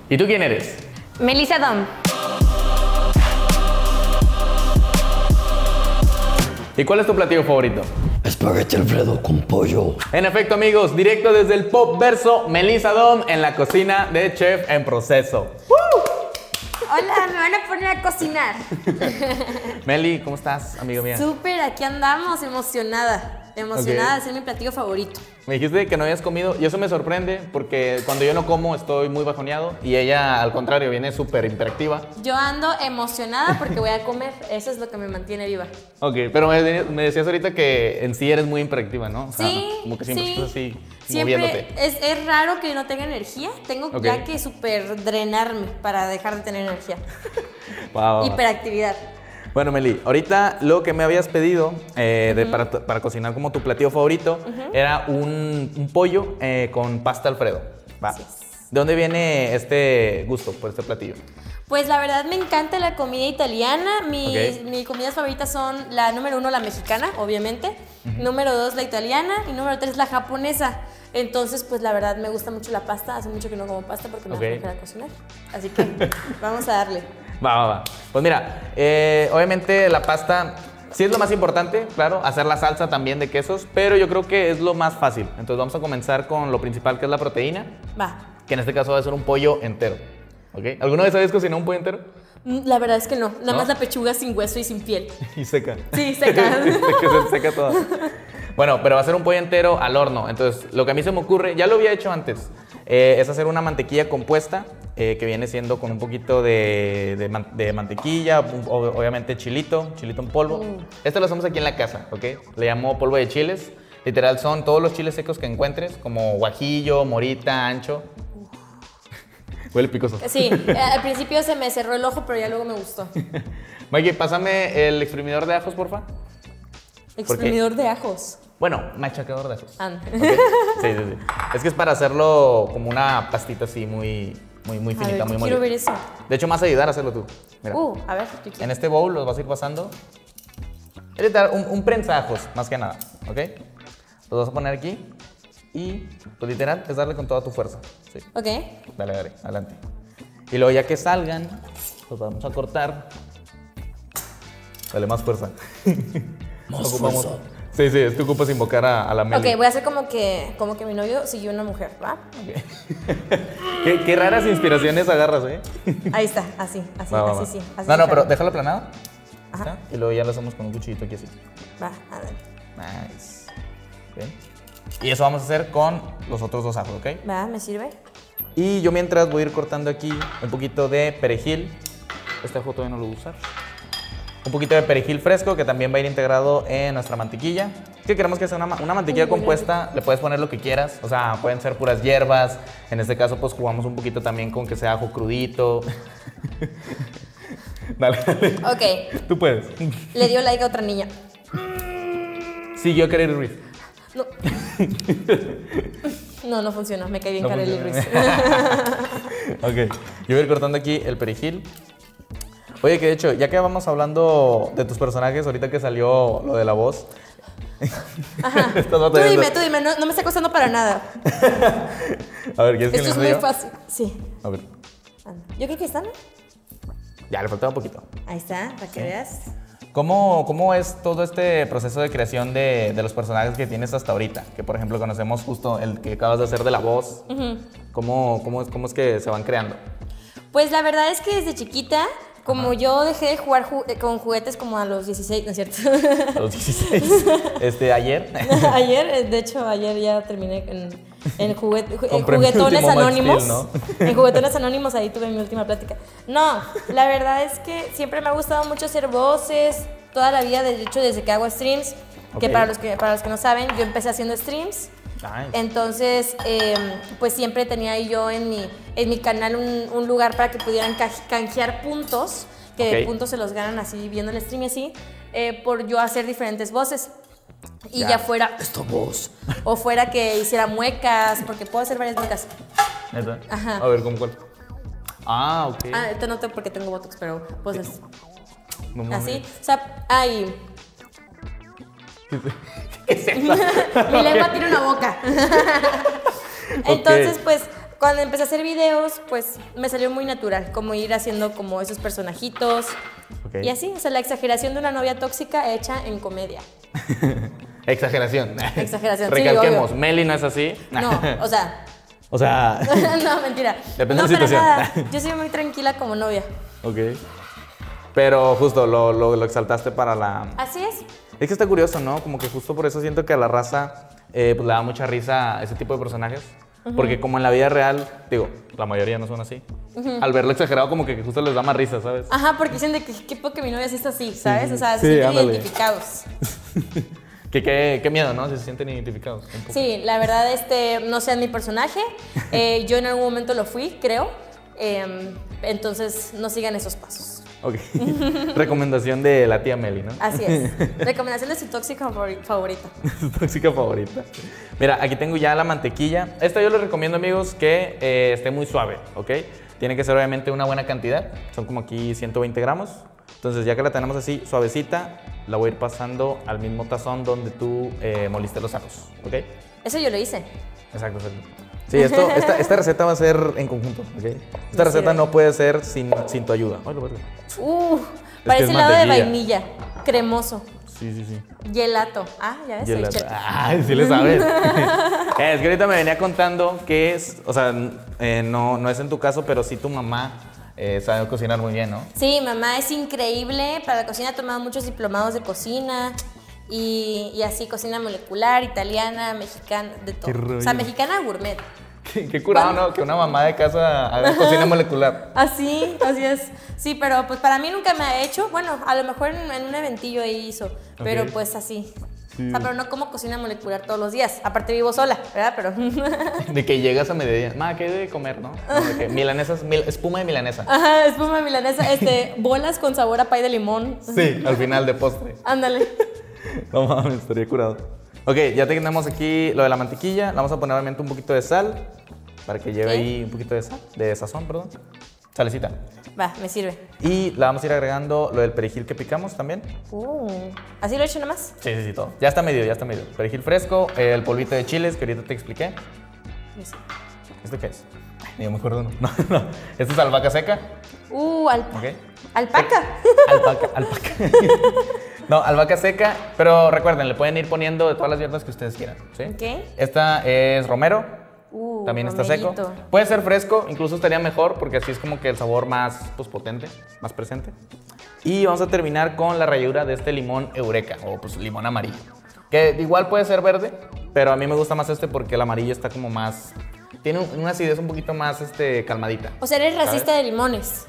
¿Y tú quién eres? Melissa Dom. ¿Y cuál es tu platillo favorito? Espagueti Alfredo con pollo. En efecto, amigos, directo desde el Pop Verso, Melissa Dom en la cocina de Chef en Proceso. Hola, me van a poner a cocinar. Meli, ¿cómo estás, amigo mía? Súper, aquí andamos, emocionada. Emocionada de ser mi platillo favorito. Me dijiste que no habías comido y eso me sorprende porque cuando yo no como estoy muy bajoneado y ella, al contrario, viene súper hiperactiva. Yo ando emocionada porque voy a comer. Eso es lo que me mantiene viva. Ok, pero me decías ahorita que en sí eres muy hiperactiva, ¿no? O sea, Sí, como que siempre sí. estás así, Siempre moviéndote. es raro que no tenga energía. Tengo ya que súper drenarme para dejar de tener energía. Wow. Hiperactividad. Bueno, Meli, ahorita lo que me habías pedido para cocinar como tu platillo favorito era un pollo con pasta Alfredo. Va. Así es. ¿De dónde viene este gusto por este platillo? Pues la verdad me encanta la comida italiana. Ok. Mis comidas favoritas son la número 1, la mexicana, obviamente. Número 2, la italiana. Y número 3, la japonesa. Entonces, pues la verdad me gusta mucho la pasta. Hace mucho que no como pasta porque me da flojera cocinar. Así que vamos a darle. Va. Pues mira, obviamente la pasta sí es lo más importante, claro, hacer la salsa también de quesos, pero yo creo que es lo más fácil. Entonces vamos a comenzar con lo principal, que es la proteína, Va. que en este caso va a ser un pollo entero. ¿Ok? ¿Alguna vez habéis cocinado un pollo entero? La verdad es que no. Nada ¿No? más la pechuga sin hueso y sin piel. Y seca. Sí, seca. Que se seca toda. Bueno, pero va a ser un pollo entero al horno. Entonces, lo que a mí se me ocurre, ya lo había hecho antes, es hacer una mantequilla compuesta, que viene siendo con un poquito de mantequilla, obviamente chilito en polvo. Esto lo hacemos aquí en la casa, ¿ok? Le llamo polvo de chiles. Literal son todos los chiles secos que encuentres, como guajillo, morita, ancho. Huele picoso. Sí, al principio se me cerró el ojo, pero ya luego me gustó. Mikey, pásame el exprimidor de ajos, porfa. Exprimidor de ajos. Bueno, machacador de ajos. Anda. ¿Okay? Sí. Es que es para hacerlo como una pastita así muy finita, A ver, muy quiero molida. ver eso. De hecho, me vas a ayudar a hacerlo tú. Mira. A ver, tú En este bowl los vas a ir pasando. Es literal, un prensajos, más que nada, ¿ok? Los vas a poner aquí y, pues literal, es darle con toda tu fuerza. Sí. Ok. Dale, adelante. Y luego ya que salgan, los vamos a cortar. Dale más fuerza. Más fuerza. Sí, es que ocupas invocar a la Meli. Ok, voy a hacer como que mi novio siguió una mujer, ¿va? Qué raras inspiraciones agarras, ¿eh? Ahí está, así, Va. sí. Así No, está. pero déjalo aplanado. Ajá. ¿Está? Y luego ya lo hacemos con un cuchillito aquí así. Va, a ver. Nice. Bien. Y eso vamos a hacer con los otros dos ajos, ¿ok? Va, ¿me sirve? Y yo mientras voy a ir cortando aquí un poquito de perejil. Este ajo todavía no lo voy a usar. Un poquito de perejil fresco que también va a ir integrado en nuestra mantequilla. Que queremos que sea una mantequilla compuesta, le puedes poner lo que quieras. O sea, pueden ser puras hierbas. En este caso, pues jugamos un poquito también con que sea ajo crudito. Dale. Ok, Tú puedes. le dio like a otra niña. Siguió Kareli Ruiz. No funcionó, me caí bien No Kareli funciona. Ruiz. Ok, yo voy a ir cortando aquí el perejil. Oye, que de hecho, ya que vamos hablando de tus personajes, ahorita que salió lo de la voz. Ajá. Estás Tú batallando. dime, no me está costando para nada. A ver, ¿quieres que Esto es le muy enseñe? fácil. Sí. A ver, Anda. Yo creo que está, ¿no? ya le faltaba un poquito. Ahí está, para que veas. ¿Cómo es todo este proceso de creación de los personajes que tienes hasta ahorita? Que, por ejemplo, conocemos justo el que acabas de hacer de la voz. ¿Cómo es que se van creando? Pues la verdad es que desde chiquita, como yo dejé de jugar con juguetes como a los 16, ¿no es cierto? A los 16. Ayer. Ayer, de hecho, ayer ya terminé en Compré mi Juguetones último Max Anónimos. Steel, ¿no? En Juguetones Anónimos, ahí tuve mi última plática. No, la verdad es que siempre me ha gustado mucho hacer voces, toda la vida, de hecho, desde que hago streams, que Ok. para los que no saben, yo empecé haciendo streams. Nice. Entonces, pues siempre tenía ahí yo en mi canal un lugar para que pudieran canjear puntos, que de Ok. puntos se los ganan así, viendo el stream y así, por yo hacer diferentes voces. Y Ya. ya fuera, Esta voz. o fuera que hiciera muecas, porque puedo hacer varias muecas. ¿Neta? Ajá. A ver, ¿cómo cuál? Ah, ok. Ah, te noto porque tengo botox, pero pues No mames. así. O sea, ay, ¿Qué es eso? mi lengua tiene una boca. Entonces, pues, cuando empecé a hacer videos, pues me salió muy natural, como ir haciendo como esos personajitos. Y así, o sea, la exageración de una novia tóxica hecha en comedia. Exageración. Exageración, Recalquemos, sí, Meli no es así. No, o sea... O sea... no, mentira. Depende no, de la situación. Nada. Yo soy muy tranquila como novia. Ok. Pero justo lo exaltaste para la... Así es. Es que está curioso, ¿no? Como que justo por eso siento que a la raza pues le da mucha risa ese tipo de personajes. Porque como en la vida real, digo, la mayoría no son así. Al verlo exagerado como que justo les da más risa, ¿sabes? Ajá, porque dicen de que qué poco que mi novia sí está así, ¿sabes? O sea, Sí, se sienten ándale. identificados. Qué miedo, ¿no? Si se sienten identificados. Un poco. Sí, la verdad, no sé mi personaje. Yo en algún momento lo fui, creo. Entonces, no sigan esos pasos. Ok. Recomendación de la tía Meli, ¿no? Así es. Recomendación de su tóxica favorita. Su tóxica favorita. Mira, aquí tengo ya la mantequilla. Esta yo les recomiendo, amigos, que esté muy suave, ¿ok? Tiene que ser obviamente una buena cantidad. Son como aquí 120 gramos. Entonces, ya que la tenemos así suavecita, la voy a ir pasando al mismo tazón donde tú moliste los ajos, ¿ok? Eso yo lo hice. Exacto, exacto. Sí, esta receta va a ser en conjunto, ¿ok? Esta receta no puede ser sin tu ayuda. Ay, lo verga. Parece es helado de mantequilla. vainilla, cremoso. Sí. Gelato. Ah, ya ves, soy Gelato. chef. Ay, sí le sabes. Es que ahorita me venía contando que es, o sea, no es en tu caso, pero sí tu mamá sabe cocinar muy bien, ¿no? Sí, mamá es increíble para la cocina, ha tomado muchos diplomados de cocina y así, cocina molecular, italiana, mexicana, de todo. Qué rollo. O sea, mexicana gourmet. Qué curado, ¿no? Que una mamá de casa haga cocina molecular. Así es. Sí, pero pues para mí nunca me ha hecho. Bueno, a lo mejor en un eventillo ahí hizo, pero Ok. pues así. Sí. O sea, pero no como cocina molecular todos los días. Aparte vivo sola, ¿verdad? Pero... De que llegas a mediodía. Ma, ¿qué de comer, no? De que milanesas, espuma de milanesa. Ajá, espuma milanesa, bolas con sabor a pay de limón. Sí, al final de postre. Ándale. No mames, estaría curado. Ok, ya tenemos aquí lo de la mantequilla. Le vamos a poner obviamente un poquito de sal para que lleve ¿Qué? ahí un poquito de sal, de sazón, perdón. Salecita. Va, me sirve. Y le vamos a ir agregando lo del perejil que picamos también. ¿Así lo he hecho nomás? Sí, todo. Ya está medio. Perejil fresco, el polvito de chiles que ahorita te expliqué. Sí. ¿Esto qué es? Ni me acuerdo, no. Esto es albahaca seca. Alpaca. Ok. ¿Alpaca? Alpaca. No, albahaca seca, pero recuerden, le pueden ir poniendo de todas las hierbas que ustedes quieran, ¿sí? Ok. Esta es romero. También está seco. romerito. Puede ser fresco, incluso estaría mejor porque así es como que el sabor más pues, potente, más presente. Y vamos a terminar con la ralladura de este limón Eureka o pues limón amarillo. Que igual puede ser verde, pero a mí me gusta más este porque el amarillo está como más... Tiene una acidez un poquito más calmadita. O sea, eres racista de limones.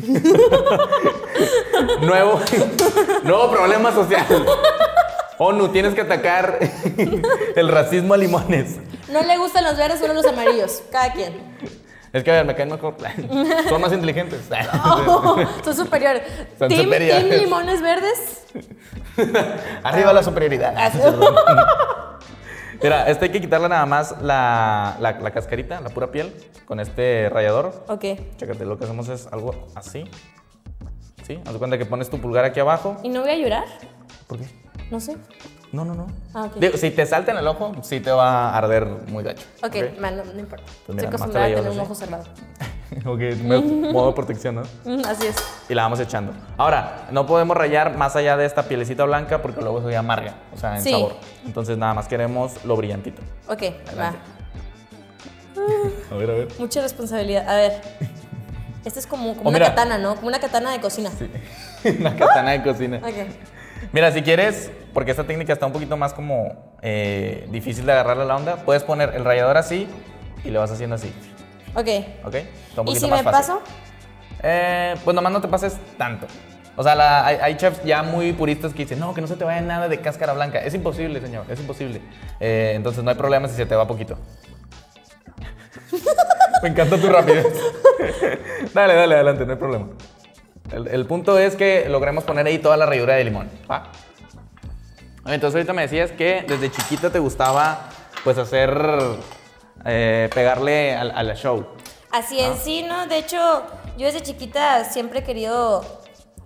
Nuevo problema social. ONU, tienes que atacar el racismo a limones. No le gustan los verdes, solo los amarillos. Cada quien. Es que a ver, me caen mejor. Son más inteligentes. Son superiores. Son ¿Team superiores. limones verdes? Arriba la superioridad. Mira, hay que quitarle nada más la cascarita, la pura piel, con este rallador. Ok. Chécate, lo que hacemos es algo así. ¿Sí? Haz de cuenta que pones tu pulgar aquí abajo. ¿Y no voy a llorar? ¿Por qué? No sé. No. Ah, ok. Digo, si te salta en el ojo, sí te va a arder muy gacho. Ok, no importa. Pues mira, Estoy nomás te la acostumbrada a llevas tener un así. ojo cerrado. Ok, modo de protección, ¿no? Así es. Y la vamos echando. Ahora, no podemos rayar más allá de esta pielecita blanca porque luego se amarga, o sea, en Sí. sabor. Entonces nada más queremos lo brillantito. Ok, va. A ver. Mucha responsabilidad. A ver. Este es como una mira. katana, ¿no? Como una katana de cocina. Sí. Una katana de cocina. Ok. Mira, si quieres, porque esta técnica está un poquito más como difícil de agarrarle la onda, puedes poner el rallador así y le vas haciendo así. Ok. ¿Ok? Está un ¿Y poquito si más me fácil. paso? Pues nomás no te pases tanto. O sea, hay chefs ya muy puristas que dicen, no, que no se te vaya nada de cáscara blanca. Es imposible, señor, es imposible. Entonces no hay problema si se te va poquito. Me encanta tu rapidez. Dale, adelante, no hay problema. El punto es que logremos poner ahí toda la ralladura de limón, ¿va? Entonces ahorita me decías que desde chiquita te gustaba pues hacer, pegarle al show. Así es, sí, ¿no? De hecho, yo desde chiquita siempre he querido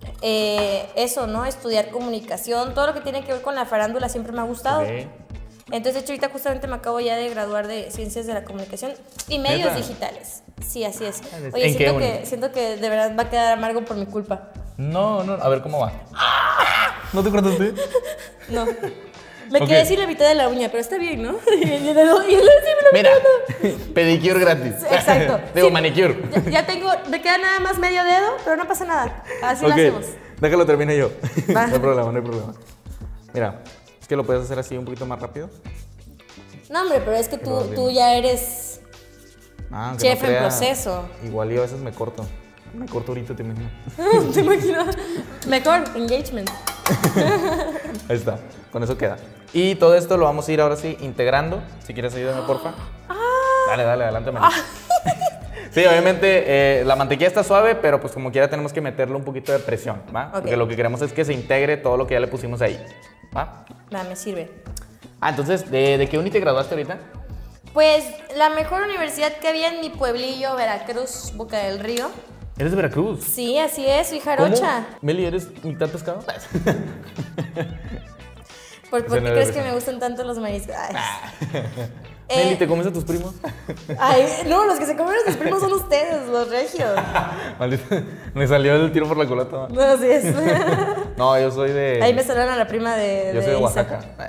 eso, ¿no? Estudiar comunicación, todo lo que tiene que ver con la farándula siempre me ha gustado. Ok. Entonces, de hecho, ahorita justamente me acabo ya de graduar de Ciencias de la Comunicación y Medios ¿Neta? Digitales. Sí, así es. ¿En Oye, qué siento que de verdad va a quedar amargo por mi culpa. No, a ver cómo va. ¿No te cortaste? No. Me Ok. quedé sin la mitad de la uña, pero está bien, ¿no? Mira, pedicure gratis. Exacto. Digo, Sí. manicure. Ya tengo, me queda nada más medio dedo, pero no pasa nada. Así lo Ok, hacemos. déjalo termine yo. Va. No hay problema. Mira, es que lo puedes hacer así un poquito más rápido. No, hombre, pero es que Pero tú bien. ya eres Aunque chef no en crea, proceso. Igual yo a veces me corto. Me corto ahorita, te imaginas. ¿Te imaginas? Mejor, engagement. Ahí está, con eso queda. Y todo esto lo vamos a ir ahora sí integrando. Si quieres ayúdame, porfa. Dale, adelante, Meli. Sí, obviamente la mantequilla está suave, pero pues como quiera tenemos que meterle un poquito de presión, ¿va? Ok. Porque lo que queremos es que se integre todo lo que ya le pusimos ahí, ¿va? Va, me sirve. Entonces, ¿de qué uni te graduaste ahorita? Pues la mejor universidad que había en mi pueblillo, Veracruz, Boca del Río. ¿Eres de Veracruz? Sí, así es, soy jarocha. Meli, ¿eres mitad pescado? ¿Por Suena qué crees de que risa. me gustan tanto los mariscos? Ay. Meli, ¿te comes a tus primos? Ay, no, los que se comen a sus primos son ustedes, los regios. Maldita, me salió el tiro por la culata. No, así es. No, yo soy de... Ahí me saludan a la prima de Yo soy de Isaac. Oaxaca.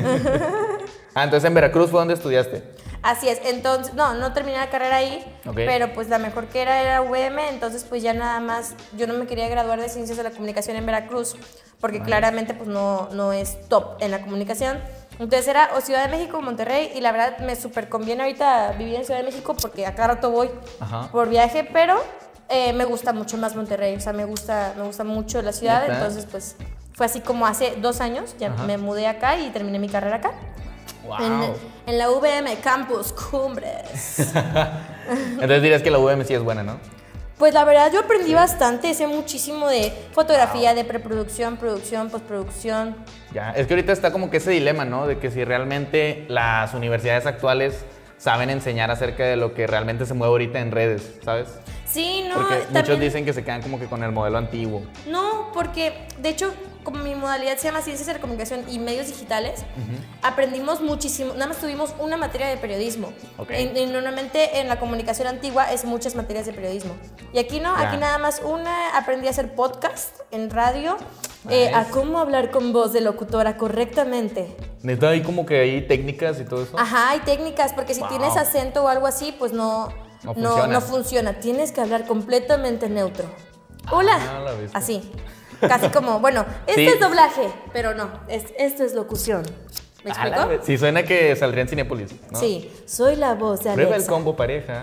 Entonces en Veracruz fue donde estudiaste. Así es, entonces, no terminé la carrera ahí, Ok. pero pues la mejor que era UVM, entonces pues ya nada más, yo no me quería graduar de Ciencias de la Comunicación en Veracruz, porque claramente pues no es top en la comunicación. Entonces era o Ciudad de México o Monterrey, y la verdad me súper conviene ahorita vivir en Ciudad de México porque a cada rato voy Ajá. por viaje, pero me gusta mucho más Monterrey, o sea, me gusta mucho la ciudad, ¿Neta? entonces pues fue así como hace 2 años, ya Ajá. me mudé acá y terminé mi carrera acá. Wow. En la UVM Campus Cumbres. Entonces dirías que la UVM sí es buena, ¿no? Pues la verdad yo aprendí bastante, sé muchísimo de fotografía, de preproducción, producción, postproducción. Ya, es que ahorita está como que ese dilema, ¿no? De que si realmente las universidades actuales saben enseñar acerca de lo que realmente se mueve ahorita en redes, ¿sabes? Sí, no, Porque también, muchos dicen que se quedan como que con el modelo antiguo. no, porque de hecho como mi modalidad se llama Ciencias de la Comunicación y Medios Digitales, aprendimos muchísimo, nada más tuvimos una materia de periodismo. Ok. Y normalmente en la comunicación antigua es muchas materias de periodismo. Y aquí no, Ya. aquí nada más una, aprendí a hacer podcast en radio, Nice. a cómo hablar con voz de locutora correctamente. Neta, hay como que hay técnicas y todo eso. Ajá, hay técnicas, porque si Wow. tienes acento o algo así, pues no funciona. Tienes que hablar completamente neutro. Hola. la bestia. Así. Casi como, bueno, este Sí. es doblaje, pero no, esto es locución. ¿Me Ah, explico? sí, suena que saldría en Cinépolis, ¿no? Sí, soy la voz de Prueba el Alexa. combo pareja.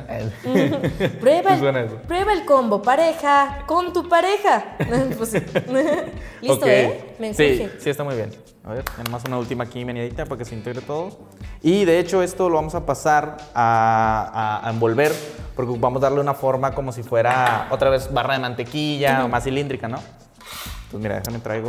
Prueba Sí suena eso. prueba el combo pareja con tu pareja. Pues sí. Listo, Ok. Me Sí, ensurge. sí, está muy bien. A ver, nada más una última aquí meneadita para que se integre todo. Y de hecho esto lo vamos a pasar a envolver porque vamos a darle una forma como si fuera otra vez barra de mantequilla o más cilíndrica, ¿no? Entonces mira, déjame traigo...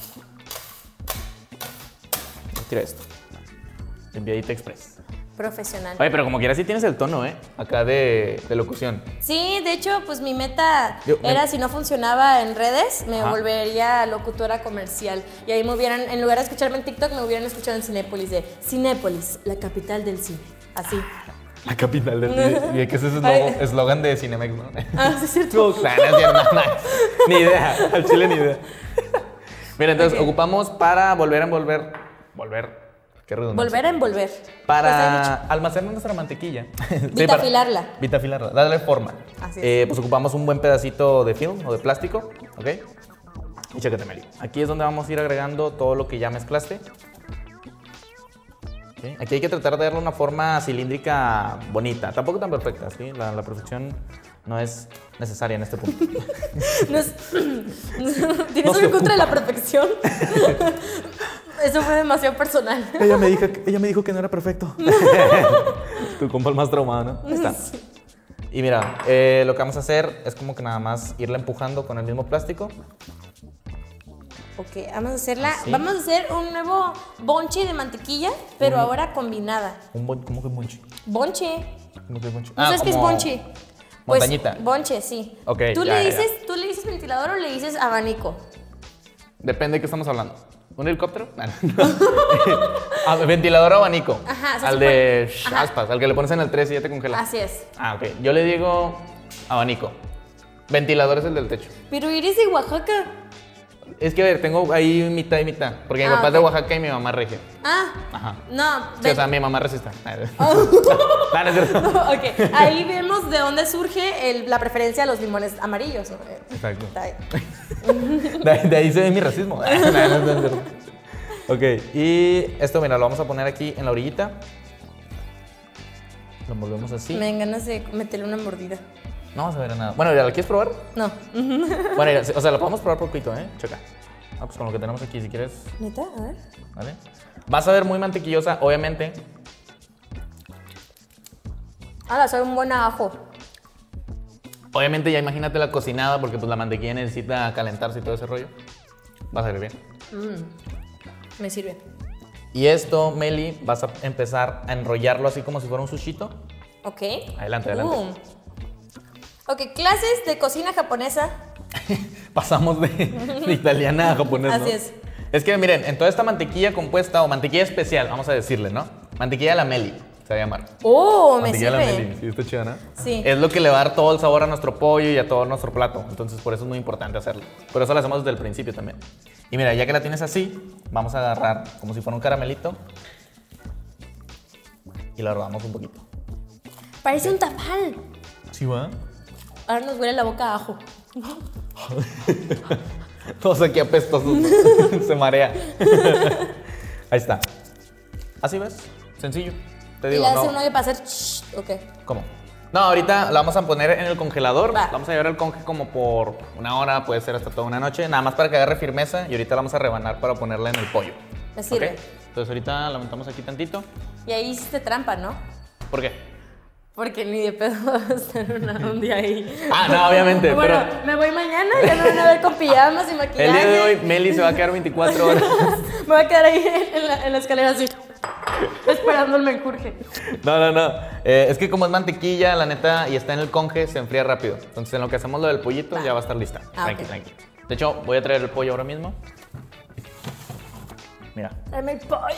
Tira esto. Enviadita express. Profesional. Oye, pero como quieras sí tienes el tono, ¿eh? Acá de locución. Sí, de hecho, pues mi meta Yo- era, si no funcionaba en redes, me Ajá. volvería locutora comercial. Y ahí me hubieran, en lugar de escucharme en TikTok, me hubieran escuchado en Cinépolis, de Cinépolis, la capital del cine. Así. La capital del... ¿Y qué es ese Ay. eslogan de Cinemex, no? Ah, sí, es cierto. No, no es cierto, no. Ni idea, al chile ni idea. Mira, entonces Ok. ocupamos para volver a envolver. Qué redundancia. Volver a envolver. Pues he Para almacenar nuestra mantequilla. Sí, Vitafilarla. Vitafilarla, darle forma. Así es. Pues ocupamos un buen pedacito de film o de plástico, ¿ok? Y chécate, Meli. Aquí es donde vamos a ir agregando todo lo que ya mezclaste. ¿Ok? Aquí hay que tratar de darle una forma cilíndrica bonita, tampoco tan perfecta, ¿sí? La perfección no es necesaria en este punto. No es- ¿Tienes No algo se en contra de la perfección? Eso fue demasiado personal. Ella me dijo que no era perfecto. Tu compa el más traumado, ¿no? Ahí está. Y mira, lo que vamos a hacer es como que nada más irla empujando con el mismo plástico. Ok, vamos a hacerla. Así. Vamos a hacer un nuevo bonche de mantequilla, pero ahora combinada. ¿Cómo que bonche? Bonche. ¿Cómo que bonche? ¿No sabes qué es como bonche? Montañita. Pues, bonche, sí. Ok, ¿Tú ya, le ya. dices ventilador o le dices abanico? Depende de qué estamos hablando. ¿Un helicóptero? Ventilador o abanico. Ajá. Al de aspas, al que le pones en el 3 y ya te congela. Así es. Ah, ok. Yo le digo abanico. Ventilador es el del techo. Pero eres de Oaxaca. Es que, a ver, tengo ahí mitad y mitad. Porque mi papá es de Oaxaca y mi mamá es regia. Ah. Ajá. No. Sí, o sea, mi mamá resista. Oh. No, no es cierto. Ok. Ahí vemos de dónde surge la preferencia a los limones amarillos. Exacto. Está bien. De ahí se ve mi racismo. No, no es cierto. Ok, y esto, mira, lo vamos a poner aquí en la orillita. Lo envolvemos así. Me dan ganas de meterle una mordida. No vamos a ver nada. Bueno, ¿la quieres probar? No. Bueno, mira, o sea, la podemos probar poquito, ¿eh? Checa. Ah, pues con lo que tenemos aquí, si quieres. ¿Neta? A ver. ¿Vale? Vas a ver muy mantequillosa, obviamente. Ahora, soy un buen ajo. Obviamente ya imagínate la cocinada, porque pues la mantequilla necesita calentarse y todo ese rollo. Va a salir bien. Me sirve. Y esto, Meli, vas a empezar a enrollarlo así como si fuera un sushito. Ok. Adelante, adelante. Ok, clases de cocina japonesa. Pasamos de italiana a japonesa. Así es. Es que miren, en toda esta mantequilla compuesta o mantequilla especial, vamos a decirle, ¿no? Mantequilla de la Meli, se va a llamar. Oh, me Mantequilla de la sirve. Meli, sí, está chida, ¿no? Sí. Es lo que le va a dar todo el sabor a nuestro pollo y a todo nuestro plato. Entonces, por eso es muy importante hacerlo. Por eso lo hacemos desde el principio también. Y mira, ya que la tienes así, vamos a agarrar como si fuera un caramelito y lo rodamos un poquito. Parece un tamal. ¿Sí va? Ahora nos huele la boca a ajo. Todos aquí apestosos. Se marea. Ahí está. ¿Así ves? Sencillo. Te Y digo, le hace no. un hoyo para hacer ok. ¿Cómo? No, ahorita la vamos a poner en el congelador. Va. La vamos a llevar al conge como por una hora, puede ser hasta toda una noche. Nada más para que agarre firmeza y ahorita la vamos a rebanar para ponerla en el pollo. Me sirve. ¿Ok? Entonces ahorita la montamos aquí tantito. Y ahí hiciste trampa, ¿no? ¿Por qué? Porque ni de pedo vas a estar un día ahí. Ah, no, obviamente. Bueno, pero me voy mañana, ya me van a ver con pijamas y maquillaje. el día de hoy Meli se va a quedar 24 horas. Me voy a quedar ahí en la escalera así, esperando el menjurje. No. Es que como es mantequilla, la neta, y está en el conge, se enfría rápido. Entonces, en lo que hacemos lo del pollito, ya va a estar lista. Tranqui, ok. tranqui. De hecho, voy a traer el pollo ahora mismo. Mira, Dame el pollo.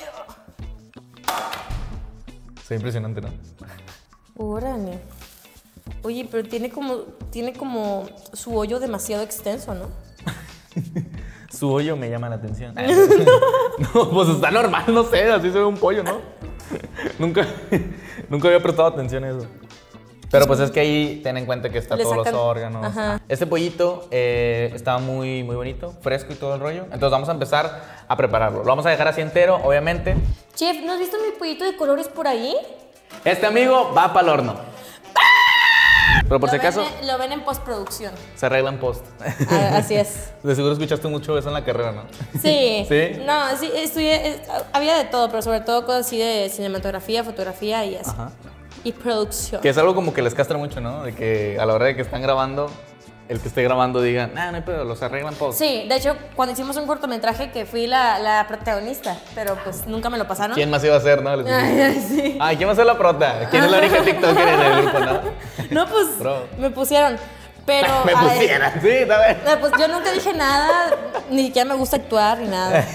es impresionante, ¿no? Órale. Oye, pero tiene como su hoyo demasiado extenso, ¿no? Su hoyo me llama la atención. No, pues está normal, no sé, así se ve un pollo, ¿no? nunca había prestado atención a eso. Pero pues es que ahí ten en cuenta que está Le todos los sacan- órganos. Ajá. Este pollito está muy, muy bonito, fresco y todo el rollo. Entonces vamos a empezar a prepararlo. Lo vamos a dejar así entero, obviamente. Chef, ¿no has visto mi pollito de colores por ahí? Este amigo va para el horno. Pero por si acaso, Lo ven en postproducción. se arregla en post. Ah, así es. De seguro escuchaste mucho eso en la carrera, ¿no? Sí. ¿Sí? No, sí, estudié, había de todo, pero sobre todo cosas así de cinematografía, fotografía y así. Ajá. Y producción. Que es algo como que les castra mucho, ¿no? De que a la hora de que están grabando, el que esté grabando diga, no hay pedo, los arreglan post. Sí, de hecho, cuando hicimos un cortometraje que fui la protagonista, pero pues nunca me lo pasaron. ¿Quién más iba a ser, no? Les dije, Ay, sí. ay, ¿quién va a ser la prota? ¿Quién es la única TikToker en el grupo, no? No, pues Bro. me pusieron, pero... Me a ver, pusieran, sí, está bien. Pues yo nunca dije nada, ni siquiera me gusta actuar ni nada.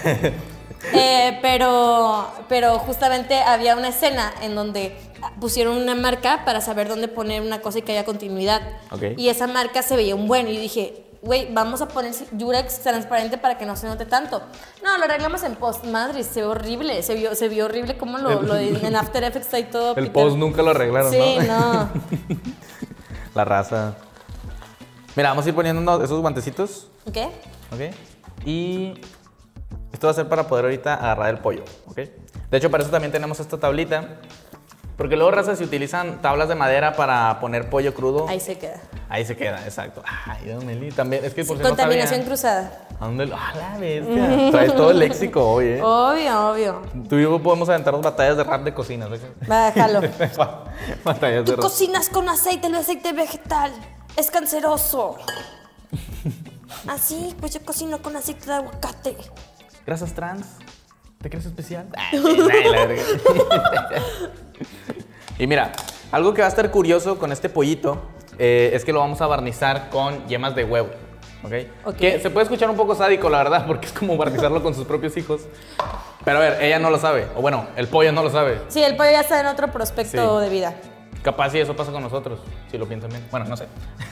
Pero justamente había una escena en donde pusieron una marca para saber dónde poner una cosa y que haya continuidad. Ok. Y esa marca se veía un buen y yo dije, güey, vamos a poner Yurex transparente para que no se note tanto. No, lo arreglamos en post, madre, se ve horrible, se vio horrible como en After Effects y todo. El Peter. post nunca lo arreglaron, Sí, ¿no? no. La raza. Mira, vamos a ir poniendo esos guantecitos, ¿Qué? ¿ok? Y esto va a ser para poder ahorita agarrar el pollo, ¿ok? De hecho, para eso también tenemos esta tablita. Porque luego, raza, si utilizan tablas de madera para poner pollo crudo, Ahí se queda. ahí se queda, exacto. Ay, Don Meli, también, es que por si Contaminación no sabía, cruzada. ¿a dónde? ¡Ah, la bestia! Traes todo el léxico hoy, ¿eh? Obvio. Tú y yo podemos aventarnos batallas de rap de cocina, ¿sí? Va, déjalo. Batallas de Tú rap. cocinas con aceite, el aceite vegetal. Es canceroso. Así, pues yo cocino con aceite de aguacate. ¿Grasas trans? ¿Te crees especial? Ay, la verga. Y mira, algo que va a estar curioso con este pollito es que lo vamos a barnizar con yemas de huevo. ¿ok? Que se puede escuchar un poco sádico, la verdad, porque es como barnizarlo con sus propios hijos. Pero a ver, ella no lo sabe. O bueno, el pollo no lo sabe. Sí, el pollo ya está en otro prospecto de vida. Capaz si eso pasa con nosotros, si lo piensan bien. Bueno, no sé.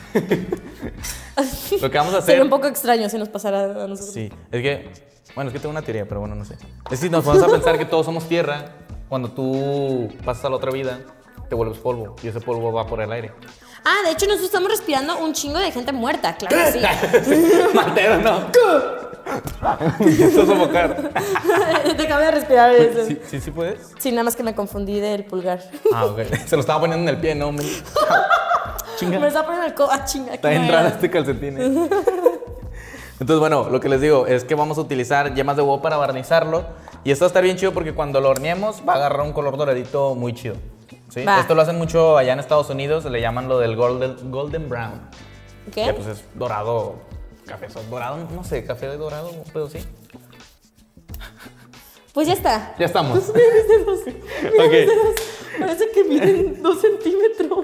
Lo que vamos a hacer... Sería un poco extraño si nos pasara a nosotros. Sí, es que... Bueno, es que tengo una teoría, pero bueno, no sé. Es que nos vamos a pensar que todos somos tierra. Cuando tú pasas a la otra vida, te vuelves polvo. Y ese polvo va por el aire. Ah, de hecho nosotros estamos respirando un chingo de gente muerta, claro que sí. Matero, no. Empiezo a sofocar. Te acabo de respirar. ¿Sí puedes? Sí, nada más que me confundí del pulgar. Ah, ok. Se lo estaba poniendo en el pie, ¿no? Chinga. Me estaba poniendo el codo. Ah, chinga. Está bien raro este calcetín. Entonces, bueno, lo que les digo es que vamos a utilizar yemas de huevo para barnizarlo. Y esto va a estar bien chido porque cuando lo horneemos va a agarrar un color doradito muy chido. ¿Sí? Esto lo hacen mucho allá en Estados Unidos, le llaman lo del golden brown. ¿Qué? Que pues es dorado, café dorado, no sé, café de dorado, pero sí. Pues ya está. Ya estamos. Pues mira mis dedos. Mira Ok. mis dedos. Parece que miden 2 centímetros.